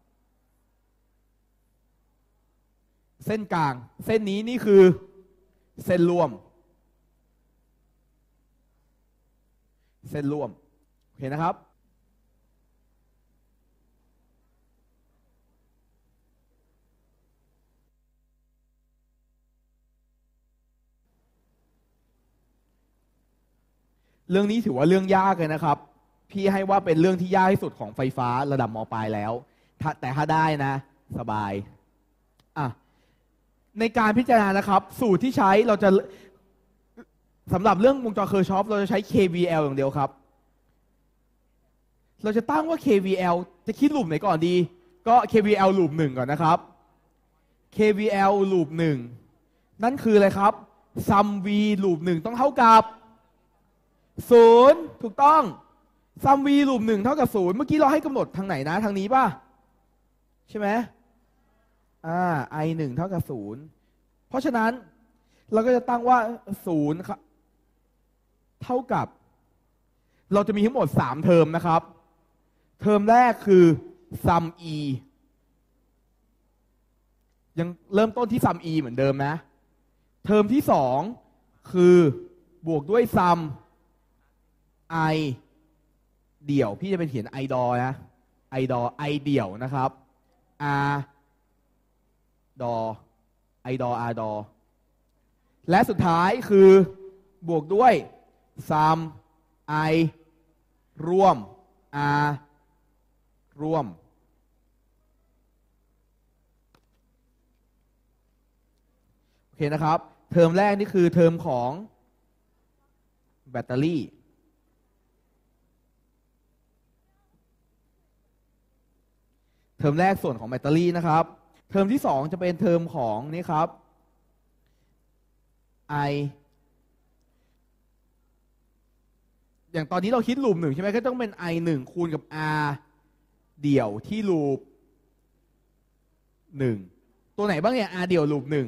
เส้นกลางเส้นนี้นี่คือเส้นร่วมเส้นร่วมโอเคนะครับเรื่องนี้ถือว่าเรื่องยากเลยนะครับพี่ให้ว่าเป็นเรื่องที่ยากที่สุดของไฟฟ้าระดับม.ปลายแล้วแต่ถ้าได้นะสบายอ่ะในการพิจารณานะครับสูตรที่ใช้เราจะสำหรับเรื่องวงจรเคอร์ชอฟเราจะใช้ เค วี แอล อย่างเดียวครับเราจะตั้งว่า เค วี แอล จะคิดลูปไหนก่อนดีก็ เค วี แอล ลูปหนึ่งก่อนนะครับ เค วี แอล ลูปหนึ่งนั่นคืออะไรครับ ซัม V ลูปหนึ่งต้องเท่ากับศูนย์ถูกต้อง ซัม V ลูปหนึ่งเท่ากับศูนย์เมื่อกี้เราให้กำหนดทางไหนนะทางนี้ป่ะใช่ไหมอ่า ไอ หนึ่ง เท่ากับศูนย์เพราะฉะนั้นเราก็จะตั้งว่าศูนย์เท่ากับเราจะมีทั้งหมดสามเทอมนะครับเทอมแรกคือ ซัม E ยังเริ่มต้นที่ ซัม E เหมือนเดิมนะเทอมที่สองคือบวกด้วย ซัม I เดี่ยวพี่จะเป็นเขียน I ดอนะ I ดอ I เดี่ยวนะครับ R ดอ I ดอ R ดอและสุดท้ายคือบวกด้วย ซัม I ร่วม R ร่วมโอเคนะครับเทอมแรกนี่คือเทอมของแบตเตอรี่เทอมแรกส่วนของแบตเตอรี่นะครับเทอมที่สองจะเป็นเทอมของนี่ครับ I อย่างตอนนี้เราคิดลูปหนึ่งใช่ไหมก็ต้องเป็น I หนึ่ง คูณกับ R เดี่ยวที่ลูปหนึ่งตัวไหนบ้างเนี่ย R เดี่ยวลูปหนึ่ง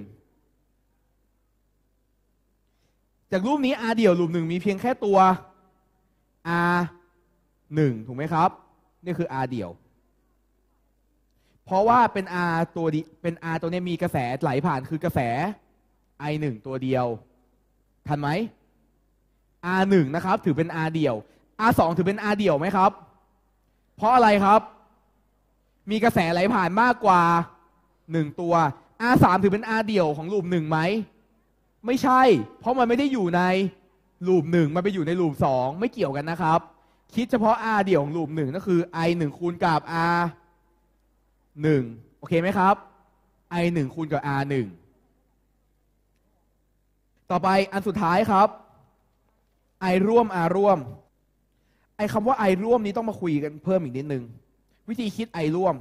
จากรูปนี้ R เดี่ยวลูปหนึ่งมีเพียงแค่ตัว R หนึ่งถูกไหมครับนี่คือ R เดี่ยวเพราะว่าเป็น R ตัวดีเป็น R ตัวนี้มีกระแสไหลผ่านคือกระแส ไอ หนึ่ง ตัวเดียวทันไหม อาร์ หนึ่ง นะครับถือเป็น R เดี่ยว อาร์ สอง ถือเป็น R เดี่ยวไหมครับเพราะอะไรครับมีกระแสไหลผ่านมากกว่าหนึ่งตัว อาร์ สาม ถือเป็น R เดี่ยวของลูปหนึ่งไหมไม่ใช่เพราะมันไม่ได้อยู่ในลูปหนึ่งมันไปอยู่ในลูปสองไม่เกี่ยวกันนะครับคิดเฉพาะ R เดี่ยวของลูปหนึ่งก็คือ ไอ หนึ่ง คูณกับ R หนึ่ง โอเคไหมครับ ไอ หนึ่ง คูณกับ R หนึ่ง ต่อไปอันสุดท้ายครับ I ร่วม R ร่วมไอคำว่า I ร่วมนี้ต้องมาคุยกันเพิ่มอีกนิดนึงวิธีคิด I ร่วม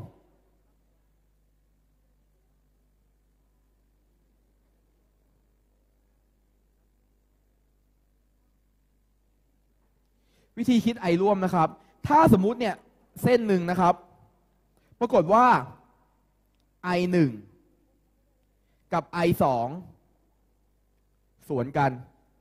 วิธีคิด I ร่วมนะครับถ้าสมมุติเนี่ยเส้นหนึ่งนะครับปรากฏว่า ไอ หนึ่ง กับ ไอ สองสวนกัน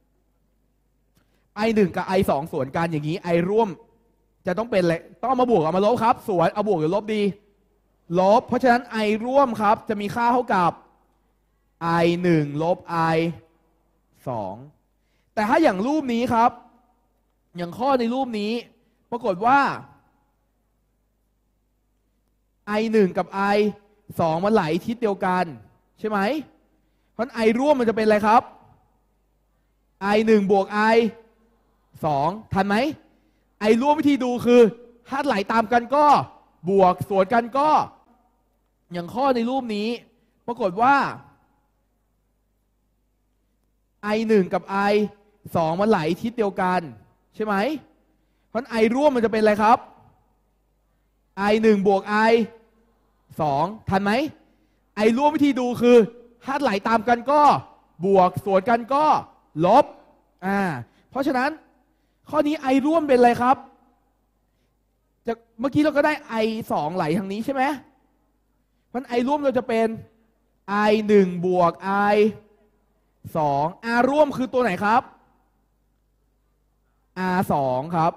i หนึ่งกับ i สองสวนกันอย่างนี้ i ร่วมจะต้องเป็นอะไรต้องเอามาบวกเอามาลบครับสวนเอาบวกหรือลบดีลบเพราะฉะนั้น i ร่วมครับจะมีค่าเท่ากับ i หนึ่ง ลบ i สองแต่ถ้าอย่างรูปนี้ครับอย่างข้อในรูปนี้ปรากฏว่า i หนึ่ง กับ i สองมันไหลทิศเดียวกันใช่ไหมเพราะ i ร่วมมันจะเป็นอะไรครับ i หนึ่ง บวก i สองทันไหม i ร่วมวิธีดูคือถ้าไหลตามกันก็บวกสวนกันก็อย่างข้อในรูปนี้ปรากฏว่า i หนึ่ง กับ i สองมันไหลทิศเดียวกันใช่ไหมเพราะ i ร่วมมันจะเป็นอะไรครับ i หนึ่ง บวก i สองทันไหม i ร่วมวิธีดูคือถ้าไหลตามกันก็บวกสวนกันก็ลบอ่าเพราะฉะนั้นข้อนี้ i ร่วมเป็นอะไรครับจะเมื่อกี้เราก็ได้ i สองไหลทางนี้ใช่ไหมเพราะ i ร่วมเราจะเป็น i หนึ่ง บวก i สอง r ร่วมคือตัวไหนครับ r สองครับ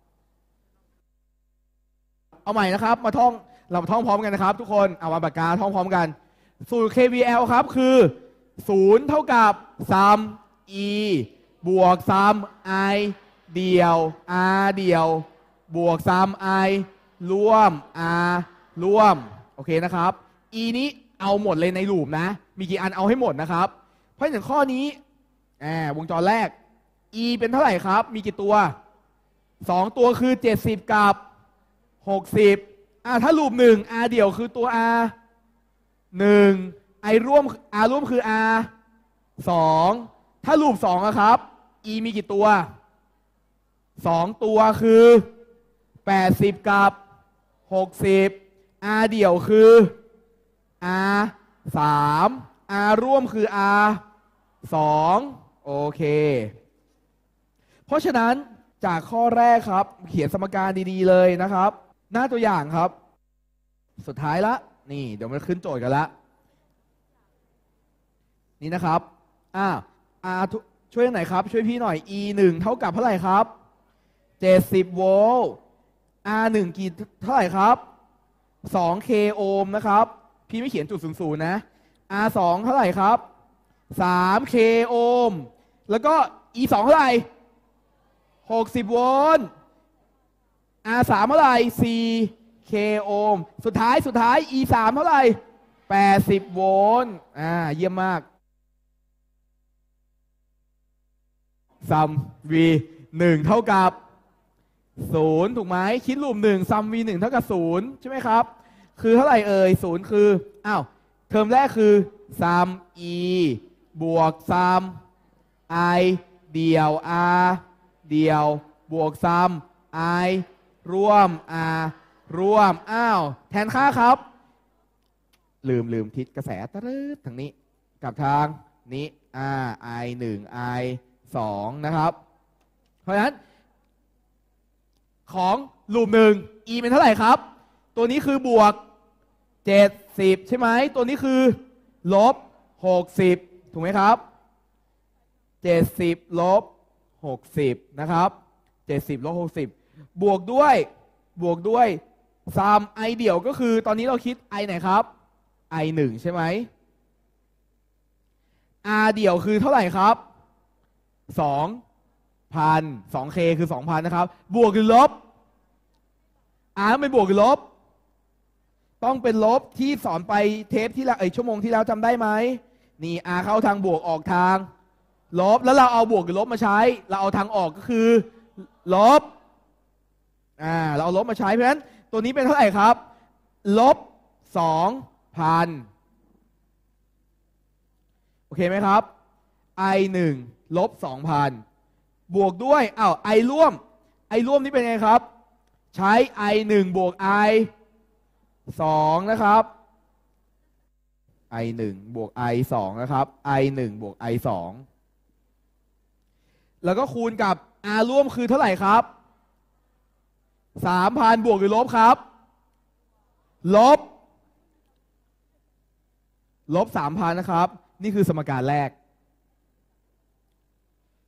เอาใหม่นะครับมาท่องเรามาท่องพร้อมกันนะครับทุกคนเอามาปากกาท่องพร้อมกันสูตร เค วี แอล ครับคือศูนย์เท่ากับซัม e บวกซัม i เดี่ยว r เดี่ยวบวกซัม i ร่วม r ร่วมโอเคนะครับ e นี้เอาหมดเลยในลูปนะมีกี่อันเอาให้หมดนะครับเพราะอย่างข้อนี้อ่าวงจรแรก e เป็นเท่าไหร่ครับมีกี่ตัวสองตัวคือเจ็ดสิบกับหกสิบอ่าถ้าลูปหนึ่ง r เดี่ยวคือตัว r หนึ่ง i ร่วม r ร่วมคือ r สองถ้าลูปสองอะครับ e มีกี่ตัวสองตัวคือแปดสิบกับหกสิบ r เดี่ยวคือ r สาม r ร่วมคือ r สองโอเคเพราะฉะนั้นจากข้อแรกครับเขียนสมการดีๆเลยนะครับหน้าตัวอย่างครับสุดท้ายละนี่เดี๋ยวมันขึ้นโจทย์กันละนี่นะครับอ่า r ช่วยหน่อยครับช่วยพี่หน่อย e หนึ่ง เท่ากับเท่าไหร่ครับเจ็ดสิบโวลต์ r หนึ่ง กี่เท่าไหร่ครับสองเคโอห์มนะครับพี่ไม่เขียนจุดศูนย์ศูนย์นะ r สองเท่าไหร่ครับสามเคโอห์มแล้วก็ e สองเท่าไหร่หกสิบโวลต์ r สามเท่าไหร่สี่เคโอห์มสุดท้ายสุดท้าย e สามเท่าไหร่แปดสิบโวลต์อ่าเยี่ยมมากซัม v หนึ่ง เท่ากับศูนย์ถูกไหมคิดรูปหนึ่งซัม v หนึ่ง เท่ากับศูนย์ใช่ไหมครับคือเท่าไหร่เอ่ยศูนย์คืออ้าวเทอมแรกคือซัม e บวกซัม i เดี่ยว r เดี่ยวบวกซัม i ร่วม r ร่วมอ้าวแทนค่าครับลืมลืมทิศกระแสตรึดทางนี้กับทางนี้ r i หนึ่ง i สองนะครับเพราะฉะนั้นของลูปหนึ่ง e เป็นเท่าไหร่ครับตัวนี้คือบวกเจ็ดสิบใช่ไหมตัวนี้คือลบหกสิบถูกไหมครับเจ็ดสิบลบหกสิบนะครับเจ็ดสิบลบหกสิบบวกด้วยบวกด้วยซัม i เดี่ยวก็คือตอนนี้เราคิด i ไหนครับ i หนึ่งใช่ไหม r เดี่ยวคือเท่าไหร่ครับสองพัน สองเค คือ สองพัน นะครับบวกหรือลบ r ไม่บวกหรือลบต้องเป็นลบที่สอนไปเทปที่แล้วเอ้ยชั่วโมงที่แล้วจำได้ไหมนี่ r เข้าทางบวกออกทางลบแล้วเราเอาบวกหรือลบมาใช้เราเอาทางออกก็คือลบอ่าเราเอาลบมาใช้เพราะฉะนั้นตัวนี้เป็นเท่าไหร่ครับลบสองพันโอเคไหมครับ i หนึ่ง ลบสองพันบวกด้วยอ้าว i ร่วม i ร่วมนี่เป็นไงครับใช้ i หนึ่ง บวก i สองนะครับ i หนึ่ง บวก i สองนะครับ i หนึ่ง บวก i สองแล้วก็คูณกับ r ร่วมคือเท่าไหร่ครับ สามพัน บวกหรือลบครับลบลบ สามพัน นะครับนี่คือสมการแรก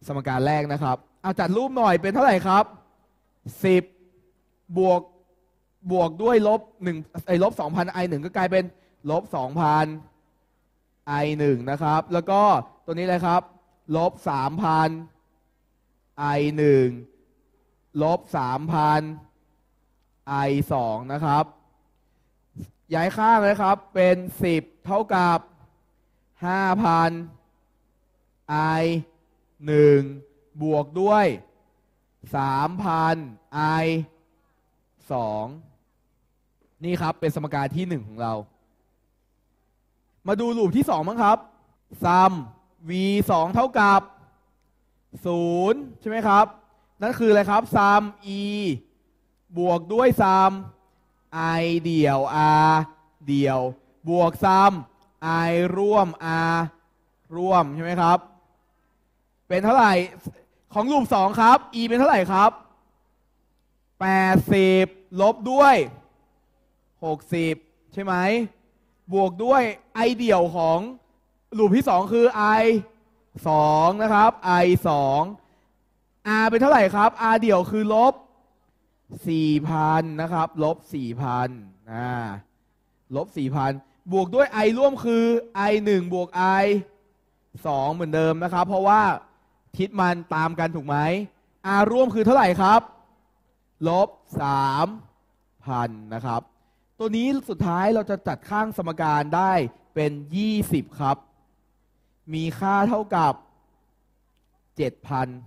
สมการแรกนะครับเอาจัดรูปหน่อยเป็นเท่าไหร่ครับสิบบวกบวกด้วยลบหนึ่งไอ้ลบสองพัน i หนึ่งก็กลายเป็นลบสองพัน i หนึ่งนะครับแล้วก็ตัวนี้เลยครับลบสามพัน i หนึ่งลบสามพัน i สองนะครับย้ายข้างเลยครับเป็นสิบเท่ากับห้าพัน i หนึ่งบวกด้วยสามพัน i สองนี่ครับเป็นสมการที่หนึ่งของเรามาดูรูปที่สองมั้งครับซัม v สองเท่ากับศูนย์ใช่ไหมครับนั่นคืออะไรครับซัม e บวกด้วยซัม i เดี่ยว r เดี่ยวบวกซัม i ร่วม r ร่วมใช่ไหมครับเป็นเท่าไหร่ของรูปสองครับ e เป็นเท่าไหร่ครับแปดสิบลบด้วยหกสิบใช่ไหมบวกด้วย i เดี่ยวของรูปที่สองคือ i สองนะครับ i สอง r เป็นเท่าไหร่ครับ r เดี่ยวคือลบสี่พันนะครับลบสี่พันอ่าลบสี่พันบวกด้วย i ร่วมคือ i หนึ่งบวก i สองเหมือนเดิมนะครับเพราะว่าทิศมันตามกันถูกไหม r ร่วมคือเท่าไหร่ครับลบสามพันนะครับตัวนี้สุดท้ายเราจะจัดข้างสมการได้เป็นยี่สิบครับมีค่าเท่ากับ เจ็ดพัน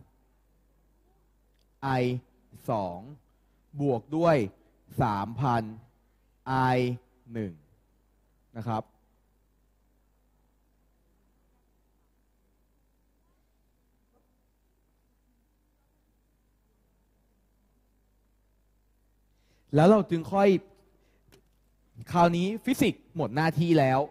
i สองบวกด้วย สามพัน i หนึ่งนะครับแล้วเราจึงค่อยคราวนี้ฟิสิกส์หมดหน้าที่แล้ว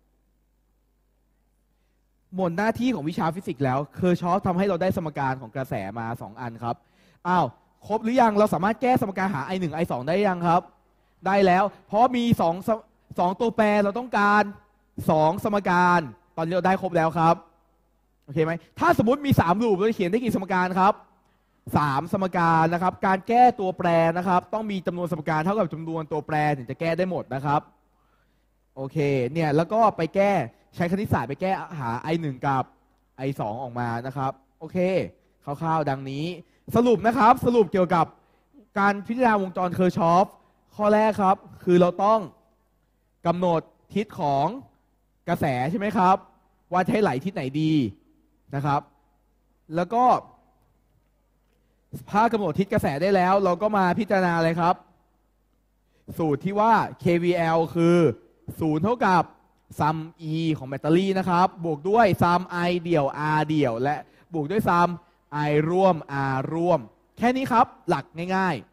หมดหน้าที่ของวิชาฟิสิกส์แล้วเคอร์ชอฟทำให้เราได้สมการของกระแสมาสองอันครับอ้าวครบหรือยังเราสามารถแก้สมการหา i หนึ่ง i สองได้ยังครับได้แล้วเพราะมีสอง สองตัวแปรเราต้องการสองสมการตอนนี้เราได้ครบแล้วครับโอเคไหมถ้าสมมติมีสามรูปเราจะเขียนได้กี่สมการครับสามสมการนะครับการแก้ตัวแปรนะครับต้องมีจำนวนสมการเท่ากับจำนวนตัวแปรถึงจะแก้ได้หมดนะครับโอเคเนี่ยแล้วก็ไปแก้ใช้คณิตศาสตร์ไปแก้หา i หนึ่ง กับ i สอง ออกมานะครับโอเคคร่าวๆดังนี้สรุปนะครับสรุปเกี่ยวกับการพิจารณาวงจรเคอร์ชอฟข้อแรกครับคือเราต้องกำหนดทิศของกระแสใช่ไหมครับว่าจะให้ไหลทิศไหนดีนะครับแล้วก็ถ้ากำหนดทิศกระแสได้แล้วเราก็มาพิจารณาอะไรครับสูตรที่ว่า เค วี แอล คือศูนย์เท่ากับซัม E ของแบตเตอรี่นะครับบวกด้วยซัม I เดี่ยว R เดี่ยวและบวกด้วยซัม I ร่วม R ร่วมแค่นี้ครับหลักง่าย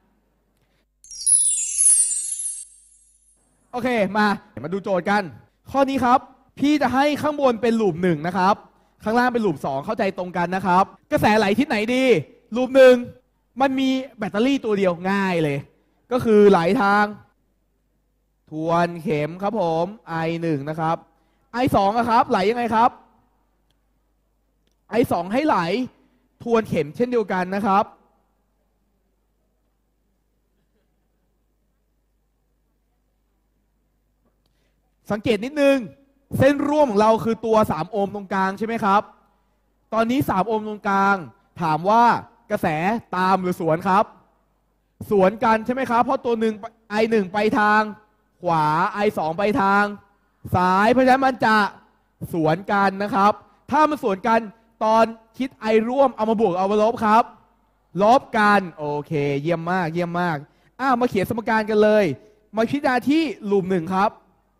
ๆโอเคมามาดูโจทย์กันข้อนี้ครับพี่จะให้ข้างบนเป็นลูปหนึ่งนะครับข้างล่างเป็นลูปสองเข้าใจตรงกันนะครับกระแสไหลทิศไหนดีลูปหนึ่งมันมีแบตเตอรี่ตัวเดียวง่ายเลยก็คือไหลทางทวนเข็มครับผม i หนึ่ง นะครับ i สองนะครับไหลยังไงครับ i สอง ให้ไหลทวนเข็มเช่นเดียวกันนะครับสังเกตนิดนึงเส้นร่วมของเราคือตัวสามโอห์มตรงกลางใช่ไหมครับตอนนี้สามโอห์มตรงกลางถามว่ากระแสตามหรือสวนครับสวนกันใช่ไหมครับเพราะตัวหนึ่ง i หนึ่ง ไปทางขวา i สอง ไปทางซ้ายเพราะฉะนั้นมันจะสวนกันนะครับถ้ามันสวนกันตอนคิด i ร่วมเอามาบวกเอามาลบครับลบกันโอเคเยี่ยมมากเยี่ยมมากอ้าวมาเขียนสมการกันเลยมาพิจารณาที่ลูปหนึ่งครับ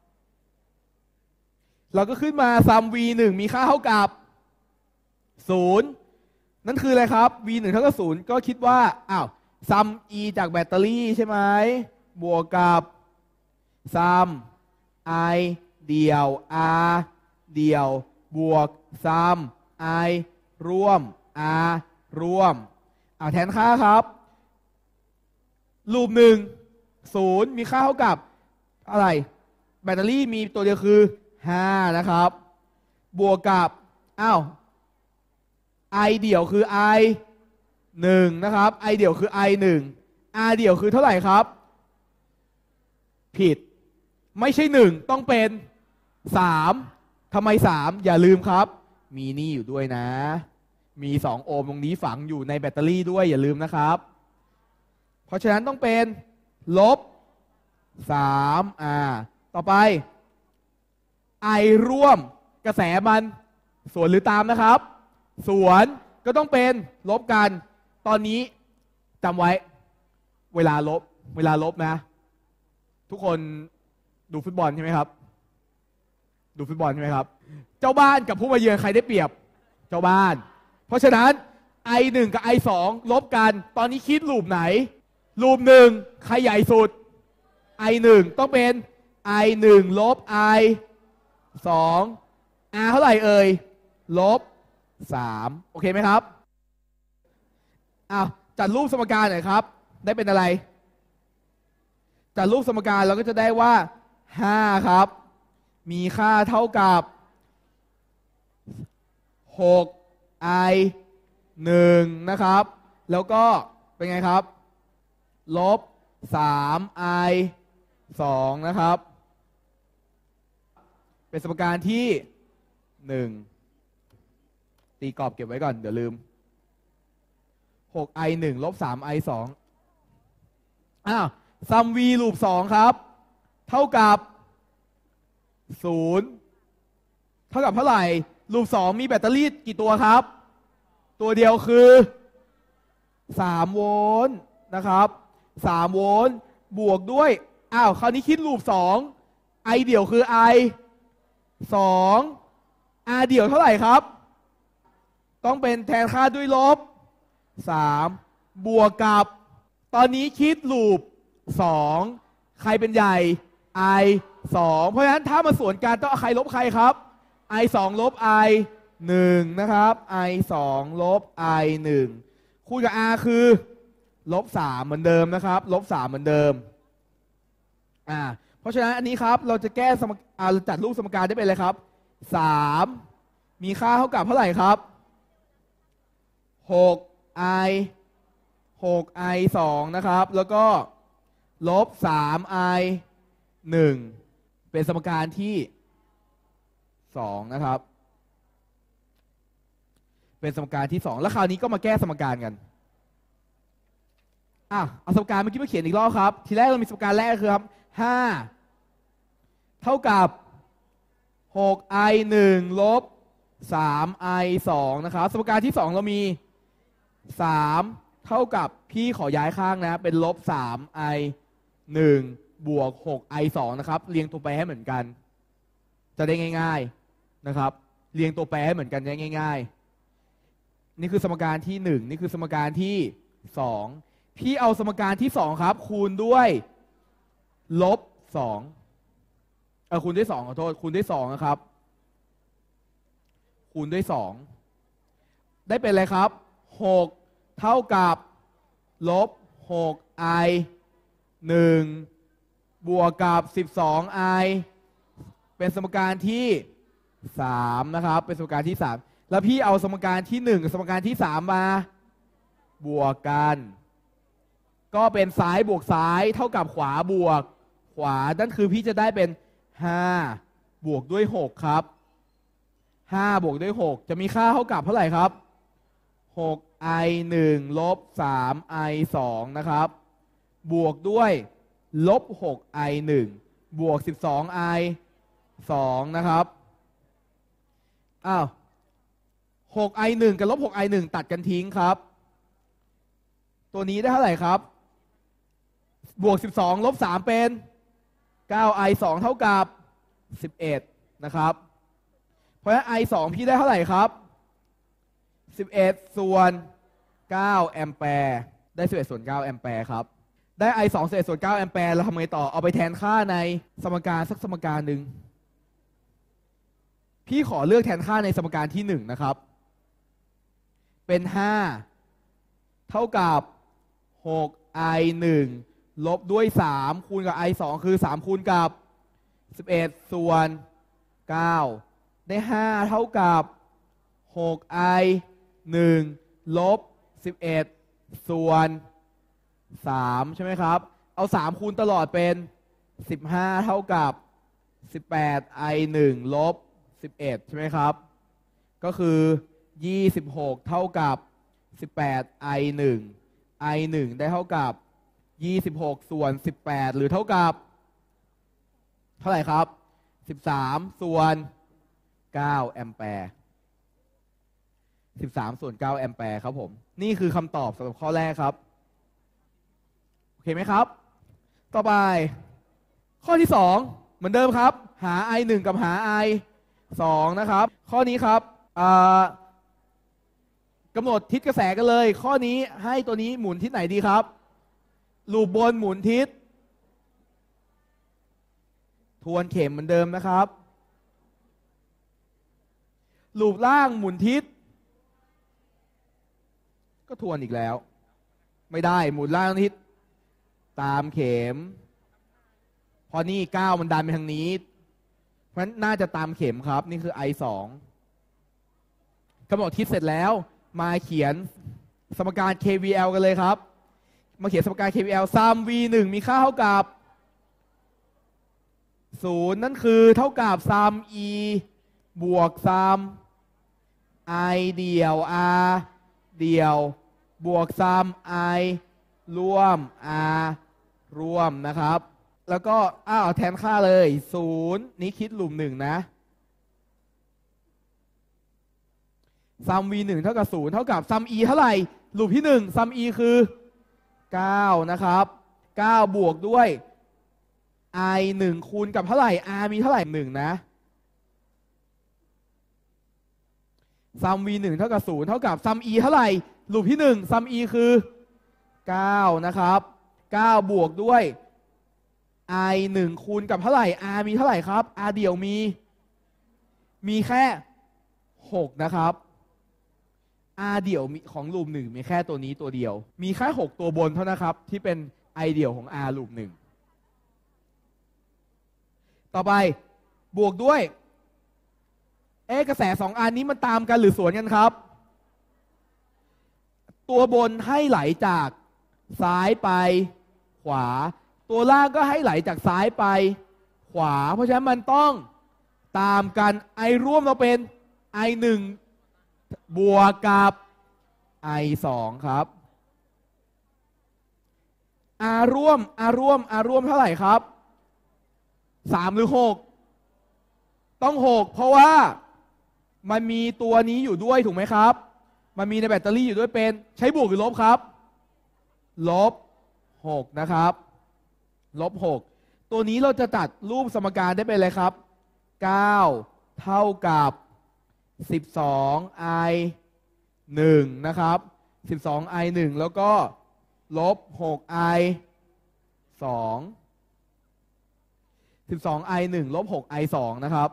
เราก็ขึ้นมาซัม v หนึ่ง มีค่าเท่ากับศูนย์นั่นคืออะไรครับ v หนึ่ง เท่ากับศูนย์ก็คิดว่าอ้าวซัม e จากแบตเตอรี่ใช่ไหมบวกกับซัม i เดี่ยว r เดี่ยวบวกซัม i ร่วม r ร่วมเอาแทนค่าครับลูปหนึ่งศูนย์มีค่าเท่ากับอะไรแบตเตอรี่มีตัวเดียวคือห้านะครับบวกกับอ้าว i เดี่ยวคือ i หนึ่งนะครับ i เดี่ยวคือ i หนึ่ง r เดี่ยวคือเท่าไหร่ครับผิดไม่ใช่หนึ่งต้องเป็นสามทำไมสามอย่าลืมครับมีนี่อยู่ด้วยนะมีสองโอห์มตรงนี้ฝังอยู่ในแบตเตอรี่ด้วยอย่าลืมนะครับเพราะฉะนั้นต้องเป็นลบสามอ่าต่อไป i ร่วมกระแสมันสวนหรือตามนะครับสวนก็ต้องเป็นลบกันตอนนี้จำไว้เวลาลบเวลาลบนะทุกคนดูฟุตบอลใช่ไหมครับดูฟุตบอลใช่ไหมครับเจ้าบ้านกับผู้มาเยือนใครได้เปรียบเจ้าบ้านเพราะฉะนั้น i หนึ่งกับ i สองลบกันตอนนี้คิดรูปไหนรูปหนึ่งใครใหญ่สุด i หนึ่งต้องเป็น i หนึ่งลบ i สอง r เท่าไหร่เอ่ยลบสามโอเคไหมครับอ้าวจัดรูปสมการหน่อยครับได้เป็นอะไรจัดรูปสมการเราก็จะได้ว่าห้าครับมีค่าเท่ากับหก i หนึ่งนะครับแล้วก็เป็นไงครับลบสาม i สองนะครับเป็นสมการที่หนึ่งตีกรอบเก็บไว้ก่อนเดี๋ยวลืม หก i หนึ่ง ลบ สาม i สองอ้าวซัม v รูปสองครับเท่ากับศูนย์เท่ากับเท่าไหร่รูปสองมีแบตเตอรี่กี่ตัวครับตัวเดียวคือสามโวลต์นะครับสามโวลต์บวกด้วยอ้าวคราวนี้คิดรูปสอง i เดี่ยวคือ i สอง r เดี่ยวเท่าไหร่ครับต้องเป็นแทนค่าด้วยลบสามบวกกับตอนนี้คิดรูปสองใครเป็นใหญ่ i สองเพราะฉะนั้นถ้ามาส่วนกันต้องเอาใครลบใครครับ i สองลบ i หนึ่งนะครับ i สองลบ i หนึ่งคูณกับ r คือลบสามเหมือนเดิมนะครับลบสามเหมือนเดิมอ่าเพราะฉะนั้นอันนี้ครับเราจะแก้สมอ่าจัดรูปสมการได้เป็นอะไรครับสามมีค่าเท่ากับเท่าไหร่ครับหก i หก i สองนะครับแล้วก็ลบสาม i หนึ่งเป็นสมการที่สองนะครับเป็นสมการที่สองแล้วคราวนี้ก็มาแก้สมการกันอ่ะเอาสมการเมื่อกี้มาเขียนอีกรอบครับทีแรกเรามีสมการแรกคือครับห้าเท่ากับหก i หนึ่ง ลบสาม i สองนะครับสมการที่สองเรามีสามเท่ากับพี่ขอย้ายข้างนะเป็นลบสาม i หนึ่ง บวกหก i สองนะครับเรียงตัวแปรให้เหมือนกันจะได้ง่ายๆนะครับเรียงตัวแปรให้เหมือนกันได้ง่ายๆนี่คือสมการที่หนึ่งนี่คือสมการที่สองพี่เอาสมการที่สองครับคูณด้วยลบสองเออคูณด้วยสองขอโทษคูณด้วยสองนะครับคูณด้วยสองได้เป็นอะไรครับหกเท่ากับลบหก i หนึ่ง บวกกับสิบสอง i เป็นสมการที่สามนะครับเป็นสมการที่สามแล้วพี่เอาสมการที่หนึ่งกับสมการที่สามมาบวกกันก็เป็นซ้ายบวกซ้ายเท่ากับขวาบวกขวานั่นคือพี่จะได้เป็นห้าบวกด้วยหกครับห้าบวกด้วยหกจะมีค่าเท่ากับเท่าไหร่ครับหก i หนึ่ง ลบสาม i สองนะครับบวกด้วยลบหก i หนึ่ง บวกสิบสอง i สองนะครับอ้าวหก i หนึ่ง กับลบหก i หนึ่ง ตัดกันทิ้งครับตัวนี้ได้เท่าไหร่ครับบวกสิบสองลบสามเป็นเก้า i สอง เท่ากับสิบเอ็ดนะครับเพราะฉะนั้น i สอง พี่ได้เท่าไหร่ครับสิบเอ็ดส่วนเก้าแอมแปร์ได้สิบเอ็ดส่วนเก้าแอมแปร์ครับได้ i สอง สิบเอ็ดส่วนเก้าแอมแปร์แล้วทำไงต่อเอาไปแทนค่าในสมการสักสมการหนึ่งพี่ขอเลือกแทนค่าในสมการที่หนึ่งนะครับเป็นห้าเท่ากับหก i หนึ่ง ลบด้วยสามคูณกับ i สอง คือสามคูณกับสิบเอ็ดส่วนเก้าได้ห้าเท่ากับหก i หนึ่งลบสิบเอ็ดส่วนสามใช่ไหมครับเอาสามคูณตลอดเป็นสิบห้าเท่ากับสิบแปด ไอ หนึ่ง ลบสิบเอ็ดใช่ไหมครับก็คือยี่สิบหกเท่ากับสิบแปด ไอ หนึ่ง ไอ หนึ่ง ได้เท่ากับยี่สิบหกส่วนสิบแปดหรือเท่ากับเท่าไหร่ครับสิบสามส่วนเก้าแอมแปร์สิบสามส่วนเก้าแอมแปร์ครับผมนี่คือคำตอบสำหรับข้อแรกครับโอเคไหมครับต่อไปข้อที่สองเหมือนเดิมครับหา ไอ หนึ่ง กับหา ไอ สอง นะครับข้อนี้ครับกำหนดทิศกระแสกันเลยข้อนี้ให้ตัวนี้หมุนทิศไหนดีครับลูปบนหมุนทิศทวนเข็มเหมือนเดิมนะครับลูปล่างหมุนทิศก็ทวนอีกแล้วไม่ได้หมุนล่างทิศตามเข็มพอนี่เก้ามันดันไปทางนี้เพราะฉะนั้นน่าจะตามเข็มครับนี่คือ ไอ สอง กำหนดทิศเสร็จแล้วมาเขียนสมการ เค วี แอล กันเลยครับมาเขียนสมการ เค วี แอล ซัม วี หนึ่ง มีค่าเท่ากับศูนย์นั่นคือเท่ากับซัม E บวกซัม I เดี่ยว R เดี่ยวบวกซัม I ร่วม R ร่วมนะครับแล้วก็อ้าวแทนค่าเลยศูนย์นี้คิดหลุมหนึ่งนะซัม วี หนึ่ง เท่ากับศูนย์เท่ากับซัม E เท่าไหร่หลุมที่หนึ่งซัม E คือเก้านะครับเก้าบวกด้วย I หนึ่งคูณกับเท่าไหร่ R มีเท่าไหร่หนึ่งนะซัม วี หนึ่ง เท่ากับศูนย์เท่ากับซัม E เท่าไหร่ลูปที่หนึ่งซัม E คือเก้านะครับเก้าบวกด้วย I หนึ่งคูณกับเท่าไหร่ R มีเท่าไหร่ครับ R เดี่ยวมีมีแค่หกนะครับ R เดี่ยวของลูปหนึ่งมีแค่ตัวนี้ตัวเดียวมีแค่หกตัวบนเท่านั้นครับที่เป็น I เดี่ยวของ R ลูปหนึ่งต่อไปบวกด้วยเอ๊ะกระแสสองอันนี้มันตามกันหรือสวนกันครับตัวบนให้ไหลจากซ้ายไปขวาตัวล่างก็ให้ไหลจากซ้ายไปขวาเพราะฉะนั้นมันต้องตามกัน I ร่วมเราเป็น ไอ หนึ่ง บวกกับ ไอ สอง ครับ R ร่วม R ร่วม R ร่วมเท่าไหร่ครับสามหรือหกต้องหกเพราะว่ามันมีตัวนี้อยู่ด้วยถูกไหมครับมันมีในแบตเตอรี่อยู่ด้วยเป็นใช้บวกหรือลบครับลบหกนะครับลบหกตัวนี้เราจะตัดรูปสมการได้เป็นอะไรครับเก้าเท่ากับสิบสอง ไอ หนึ่ง นะครับสิบสอง ไอ หนึ่ง แล้วก็ลบหก ไอ สองสิบสอง ไอ หนึ่ง ลบหก ไอ สอง นะครับ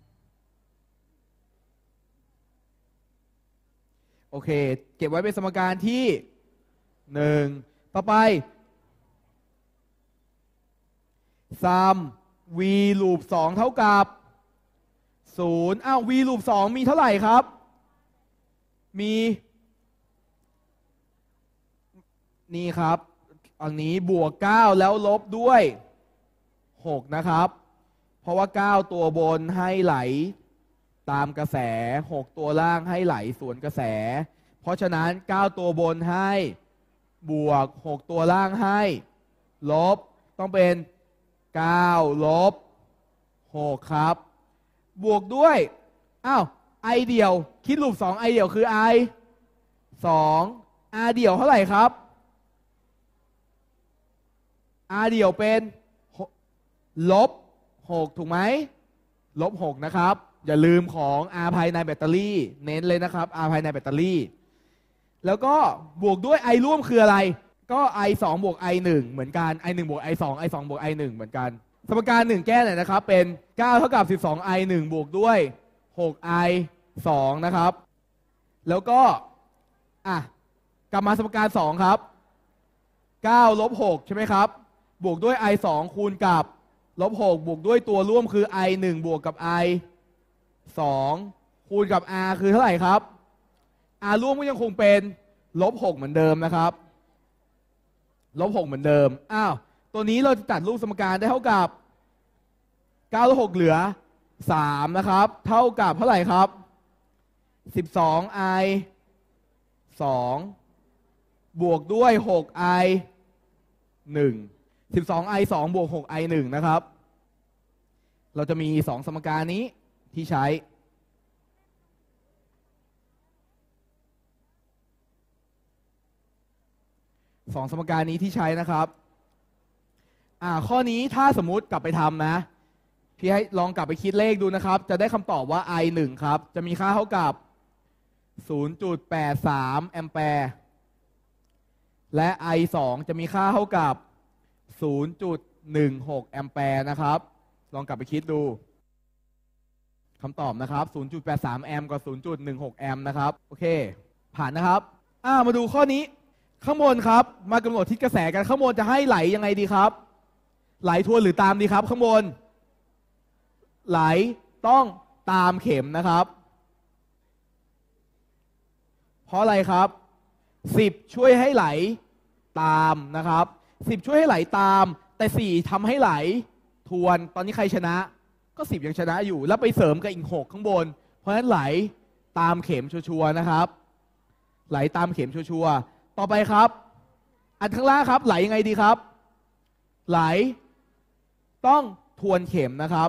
โอเคเก็บไว้เป็นสมการที่หนึ่งต่อไปซัม v ลูปสองเท่ากับศูนย์อ้าว v ลูปสองมีเท่าไหร่ครับมีนี่ครับอันนี้บวกเก้าแล้วลบด้วยหกนะครับเพราะว่าเก้าตัวบนให้ไหลตามกระแสหกตัวล่างให้ไหลสวนกระแสเพราะฉะนั้นเก้าตัวบนให้บวกหกตัวล่างให้ลบต้องเป็นเก้าลบหกครับบวกด้วยอ้าวไอเดี่ยวคิดรูปสองไอเดี่ยวคือ i สอง r เดี่ยวเท่าไหร่ครับ r เดี่ยวเป็นลบหกถูกไหมลบหกนะครับอย่าลืมของ R ภายในแบตเตอรี่เน้นเลยนะครับ R ภายในแบตเตอรี่แล้วก็บวกด้วย I ร่วมคืออะไรก็ ไอ สอง บวก ไอ หนึ่ง เหมือนกัน ไอ หนึ่ง บวก ไอ สอง ไอ สอง บวก ไอ หนึ่ง เหมือนกันสมการหนึ่งแก้หน่อยนะครับเป็นเก้าเท่ากับสิบสอง ไอ หนึ่ง บวกด้วยหก ไอ สอง นะครับแล้วก็อ่ะกลับมาสมการสองครับเก้าลบหกใช่ไหมครับบวกด้วย ไอ สอง คูณกับลบหกบวกด้วยตัวร่วมคือ ไอ หนึ่ง บวกกับ ไอ สอง คูณกับ R คือเท่าไหร่ครับ r ร่วมก็ยังคงเป็นลบหกเหมือนเดิมนะครับลบหกเหมือนเดิมอ้าวตัวนี้เราจะจัดรูปสมการได้เท่ากับเก้าลบหกเหลือสามนะครับเท่ากับเท่าไหร่ครับสิบสอง i สองบวกด้วย หก i หนึ่ง สิบสอง i สองบวก หก i หนึ่งนะครับเราจะมีสองสมการนี้ที่ใช้สองสมการนี้ที่ใช้นะครับอ่าข้อนี้ถ้าสมมุติกลับไปทำนะพี่ให้ลองกลับไปคิดเลขดูนะครับจะได้คำตอบว่า i หนึ่งครับจะมีค่าเท่ากับ ศูนย์จุดแปดสาม แอมแปร์และ i สองจะมีค่าเท่ากับ ศูนย์จุดหนึ่งหก แอมแปร์นะครับลองกลับไปคิดดูคำตอบนะครับ ศูนย์จุดแปดสาม แอมป์กับ ศูนย์จุดหนึ่งหก แอมป์นะครับโอเคผ่านนะครับอ่ามาดูข้อนี้ข้างบนครับมากำหนดทิศกระแสกันข้างบนจะให้ไหลยังไงดีครับไหลทวนหรือตามดีครับข้างบนไหลต้องตามเข็มนะครับเพราะอะไรครับสิบช่วยให้ไหลตามนะครับสิบช่วยให้ไหลตามแต่สี่ทำให้ไหลทวนตอนนี้ใครชนะก็สิบยังชนะอยู่แล้วไปเสริมกับอีกหกข้างบนเพราะฉะนั้นไหลตามเข็มชัวร์ๆนะครับไหลตามเข็มชัวร์ๆต่อไปครับอันข้างล่างครับไหลยังไงดีครับไหลต้องทวนเข็มนะครับ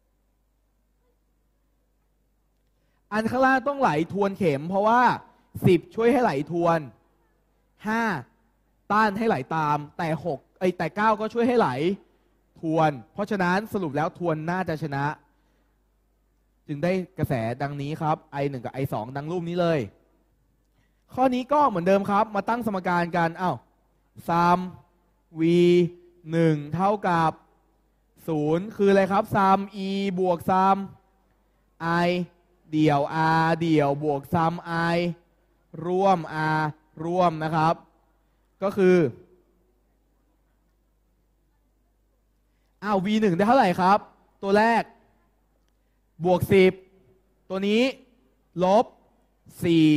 อันข้างล่างต้องไหลทวนเข็มเพราะว่าสิบช่วยให้ไหลทวนห้าต้านให้ไหลตามแต่หกไอแต่เก้าก็ช่วยให้ไหลทวนเพราะฉะนั้นสรุปแล้วทวนน่าจะชนะจึงได้กระแสดังนี้ครับ i หนึ่ง กับ i สอง ดังรูปนี้เลยข้อนี้ก็เหมือนเดิมครับมาตั้งสมการกันอ้าวซัม v หนึ่ง เท่ากับศูนย์คืออะไรครับซัม e บวกซัม i เดี่ยว r เดี่ยวบวกซัม i ร่วม r ร่วมนะครับก็คืออ้าว v หนึ่ง ได้เท่าไหร่ครับตัวแรกบวกสิบตัวนี้ลบสี่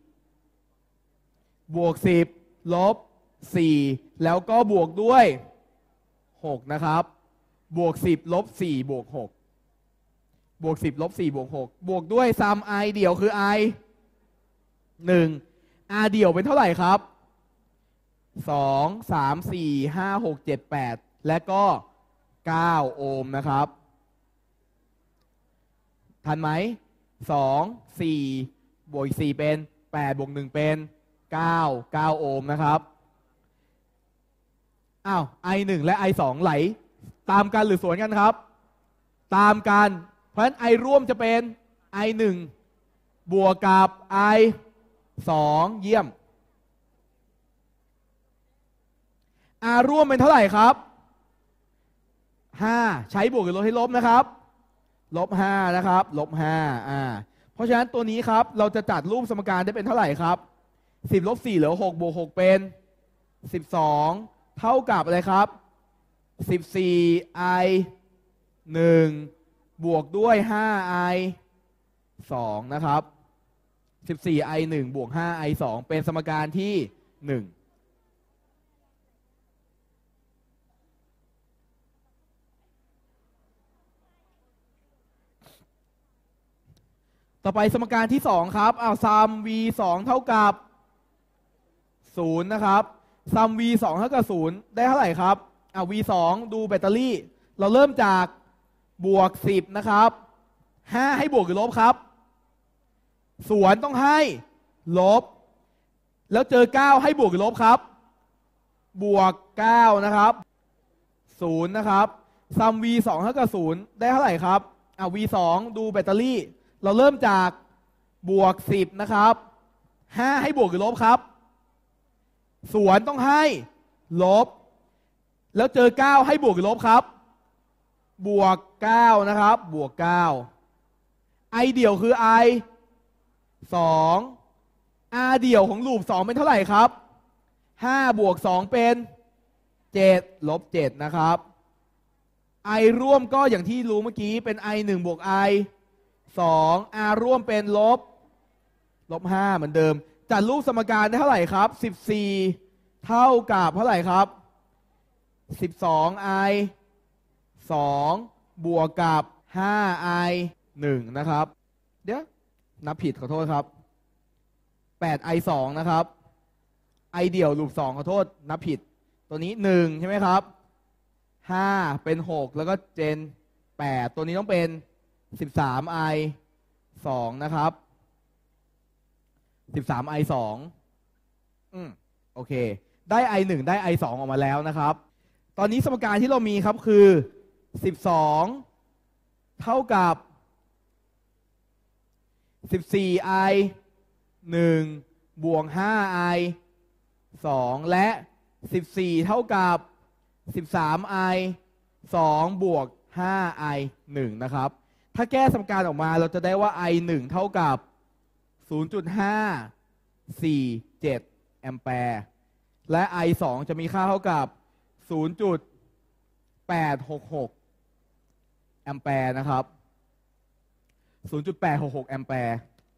บวกสิบลบสี่แล้วก็บวกด้วยหกนะครับบวกสิบลบสี่บวกหกบวกสิบลบสี่บวกหกบวกด้วยซัม i เดี่ยวคือ i หนึ่ง r เดี่ยวเป็นเท่าไหร่ครับสอง สาม สี่ ห้า หก เจ็ด แปดและก็เก้าโอห์มนะครับทันไหมสอง สี่บวกสี่เป็นแปดบวกหนึ่งเป็นเก้า เก้าโอห์มนะครับอ้าว i หนึ่ง และ i สอง ไหลตามกันหรือสวนกันครับตามกันเพราะฉะนั้น i ร่วมจะเป็น i หนึ่ง บวกกับ i สอง เยี่ยม r ร่วมเป็นเท่าไหร่ครับห้าใช้บวกหรือลบให้ลบนะครับลบห้านะครับลบห้าอ่าเพราะฉะนั้นตัวนี้ครับเราจะจัดรูปสมการได้เป็นเท่าไหร่ครับสิบลบสี่เหลือหกบวกหกเป็นสิบสองเท่ากับอะไรครับสิบสี่ i หนึ่งบวกด้วยห้า i สองนะครับสิบสี่ i หนึ่งบวกห้า i สองเป็นสมการที่หนึ่งต่อไปสมการที่สองครับอ้าวซัม v สองเท่ากับศูนย์นะครับซัม v สองเท่ากับศูนย์ได้เท่าไหร่ครับอ้าว v สองดูแบตเตอรี่เราเริ่มจากบวกสิบนะครับห้าให้บวกหรือลบครับสวนต้องให้ลบแล้วเจอเก้าให้บวกหรือลบครับบวกเก้านะครับศูนย์นะครับซัม v สองเท่ากับศูนย์ได้เท่าไหร่ครับอ้าว v สองดูแบตเตอรี่เราเริ่มจากบวกสิบนะครับห้าให้บวกหรือลบครับสวนต้องให้ลบแล้วเจอเก้าให้บวกหรือลบครับบวกเก้านะครับบวกเก้า i เดี่ยวคือ i สอง r เดี่ยวของลูปสองเป็นเท่าไหร่ครับห้าบวกสองเป็นเจ็ดลบเจ็ดนะครับ i ร่วมก็อย่างที่รู้เมื่อกี้เป็น i หนึ่งบวก i สอง r ร่วมเป็นลบลบห้าเหมือนเดิมจัดรูปสมการได้เท่าไหร่ครับสิบสี่เท่ากับเท่าไหร่ครับสิบสอง i สองบวกกับห้า i หนึ่งนะครับเดี๋ยวนับผิดขอโทษครับแปด i สองนะครับ i เดี่ยวรูปสองขอโทษนับผิดตัวนี้หนึ่งใช่ไหมครับห้าเป็นหกแล้วก็เจนแปดตัวนี้ต้องเป็นสิบสาม i สองนะครับสิบสาม i สองอืมโอเคได้ i หนึ่งได้ i สองออกมาแล้วนะครับตอนนี้สมการที่เรามีครับคือสิบสองเท่ากับสิบสี่ i หนึ่งบวกห้า i สองและสิบสี่เท่ากับสิบสาม i สองบวกห้า i หนึ่งนะครับถ้าแก้สมการออกมาเราจะได้ว่า i หนึ่งเท่ากับ ศูนย์จุดห้าสี่เจ็ด แอมแปร์และ i สองจะมีค่าเท่ากับ ศูนย์จุดแปดหกหก แอมแปร์นะครับ ศูนย์จุดแปดหกหก แอมแปร์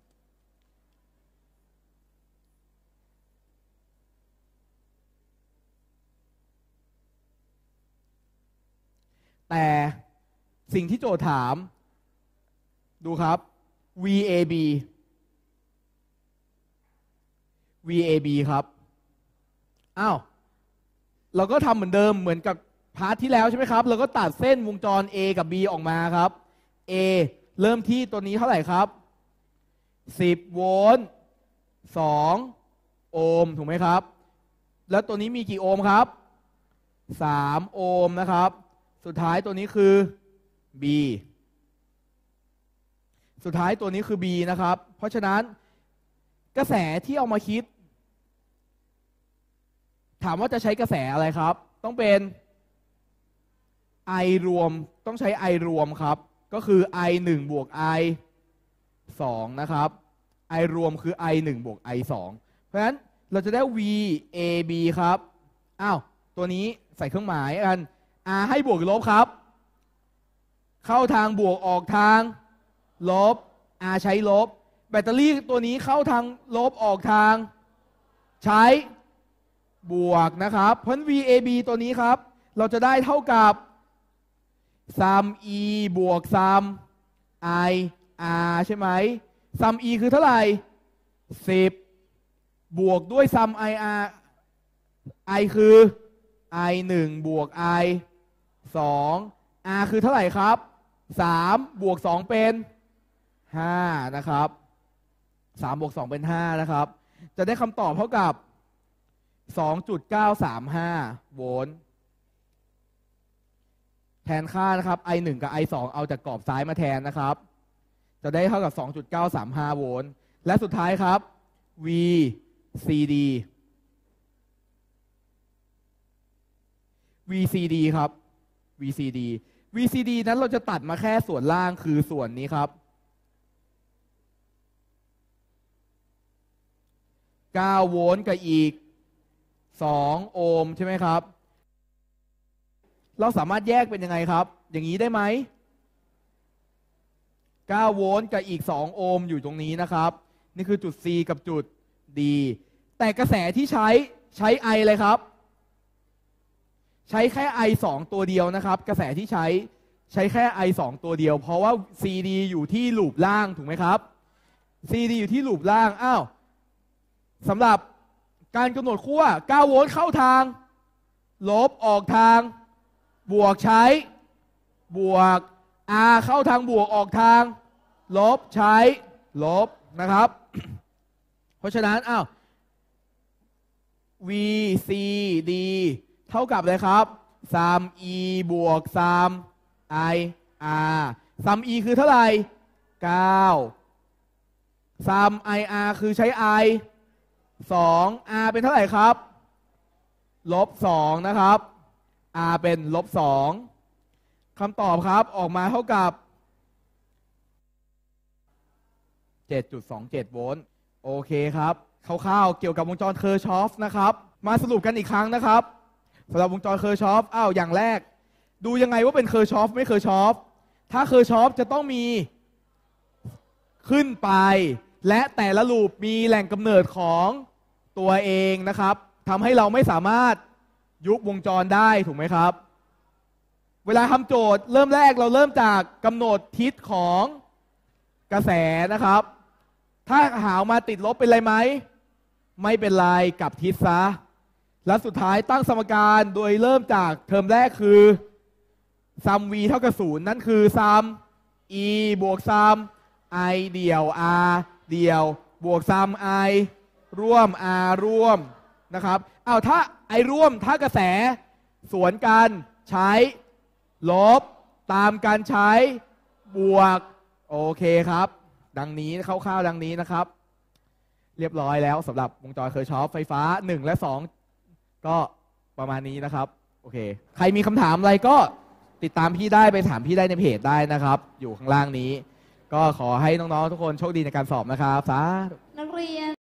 แต่สิ่งที่โจทย์ถามดูครับ วี เอ บี วี เอ บี ครับอ้าวเราก็ทำเหมือนเดิมเหมือนกับพาร์ทที่แล้วใช่ไหมครับเราก็ตัดเส้นวงจร A กับ B ออกมาครับ A เริ่มที่ตัวนี้เท่าไหร่ครับสิบโวลต์สองโอห์มถูกไหมครับแล้วตัวนี้มีกี่โอห์มครับสามโอห์มนะครับสุดท้ายตัวนี้คือ B สุดท้ายตัวนี้คือ B นะครับเพราะฉะนั้นกระแสที่เอามาคิดถามว่าจะใช้กระแสอะไรครับต้องเป็น I รวมต้องใช้ I รวมครับก็คือ i หนึ่งบวก i สองนะครับ i รวมคือ i หนึ่งบวก i สองเพราะฉะนั้นเราจะได้ v a b ครับอ้าวตัวนี้ใส่เครื่องหมายกัน r ให้บวกหรือลบครับเข้าทางบวกออกทางลบ r ใช้ลบแบตเตอรี่ตัวนี้เข้าทางลบออกทางใช้บวกนะครับเพราะ v a b ตัวนี้ครับเราจะได้เท่ากับซัม e บวกซัม i r ใช่ไหมซัม e คือเท่าไหร่สิบบวกด้วยซัม i r i คือ i หนึ่งบวก i สอง r คือเท่าไหร่ครับสามบวกสองเป็นห้านะครับสามบวกสองเป็นห้านะครับจะได้คำตอบเท่ากับ สองจุดเก้าสามห้า โวลต์แทนค่านะครับ i หนึ่งกับ i สองเอาจากกรอบซ้ายมาแทนนะครับจะได้เท่ากับ สองจุดเก้าสามห้า โวลต์และสุดท้ายครับ v c d v c d ครับ v c d v c d นั้นเราจะตัดมาแค่ส่วนล่างคือส่วนนี้ครับเก้าโวลต์กับอีกสองโอห์มใช่ไหมครับเราสามารถแยกเป็นยังไงครับอย่างนี้ได้ไหมเก้าโวลต์กับอีกสองโอห์มอยู่ตรงนี้นะครับนี่คือจุด C กับจุด D แต่กระแสที่ใช้ใช้ I เลยครับใช้แค่ I สองตัวเดียวนะครับกระแสที่ใช้ใช้แค่ I สองตัวเดียวเพราะว่า ซี ดี อยู่ที่ลูปล่างถูกไหมครับ ซี ดี อยู่ที่ลูปล่างอ้าวสำหรับการกำหนดขั้วเก้าโวลต์เข้าทางลบออกทางบวกใช้บวก R เข้าทางบวกออกทางลบใช้ลบนะครับ เพราะฉะนั้นอ้าว V C D เท่ากับเลยครับซัม E บวกซัม I R ซัม E คือเท่าไหร่เก้าซัม I R คือใช้ I สอง R เป็นเท่าไหร่ครับลบสองนะครับ R เป็นลบสองคำตอบครับออกมาเท่ากับ เจ็ดจุดสองเจ็ด โวลต์โอเคครับคร่าวๆเกี่ยวกับวงจรเคอร์ชอฟนะครับมาสรุปกันอีกครั้งนะครับสำหรับวงจรเคอร์ชอฟอ้าวอย่างแรกดูยังไงว่าเป็นเคอร์ชอฟไม่เคอร์ชอฟถ้าเคอร์ชอฟจะต้องมีขึ้นไปและแต่ละลูปมีแหล่งกำเนิดของตัวเองนะครับทำให้เราไม่สามารถยุบวงจรได้ถูกไหมครับเวลาทำโจทย์เริ่มแรกเราเริ่มจากกำหนดทิศของกระแสนะครับถ้าหามาติดลบเป็นไรไหมไม่เป็นไรกลับทิศซะและสุดท้ายตั้งสมการโดยเริ่มจากเทอมแรกคือซัม v เท่ากับศูนย์นั่นคือซัม e บวกซัม i เดี่ยว r เดี่ยวบวกซัม i ร่วม r ร่วมนะครับเอาถ้า i ร่วมถ้ากระแสสวนกันใช้ลบตามการใช้บวกโอเคครับดังนี้คร่าวๆดังนี้นะครับเรียบร้อยแล้วสำหรับวงจรเคอร์ชอฟไฟฟ้าหนึ่งและสองก็ประมาณนี้นะครับโอเคใครมีคำถามอะไรก็ติดตามพี่ได้ไปถามพี่ได้ในเพจได้นะครับอยู่ข้างล่างนี้ก็ขอให้น้องๆทุกคนโชคดีในการสอบนะครับสาธุนักเรียน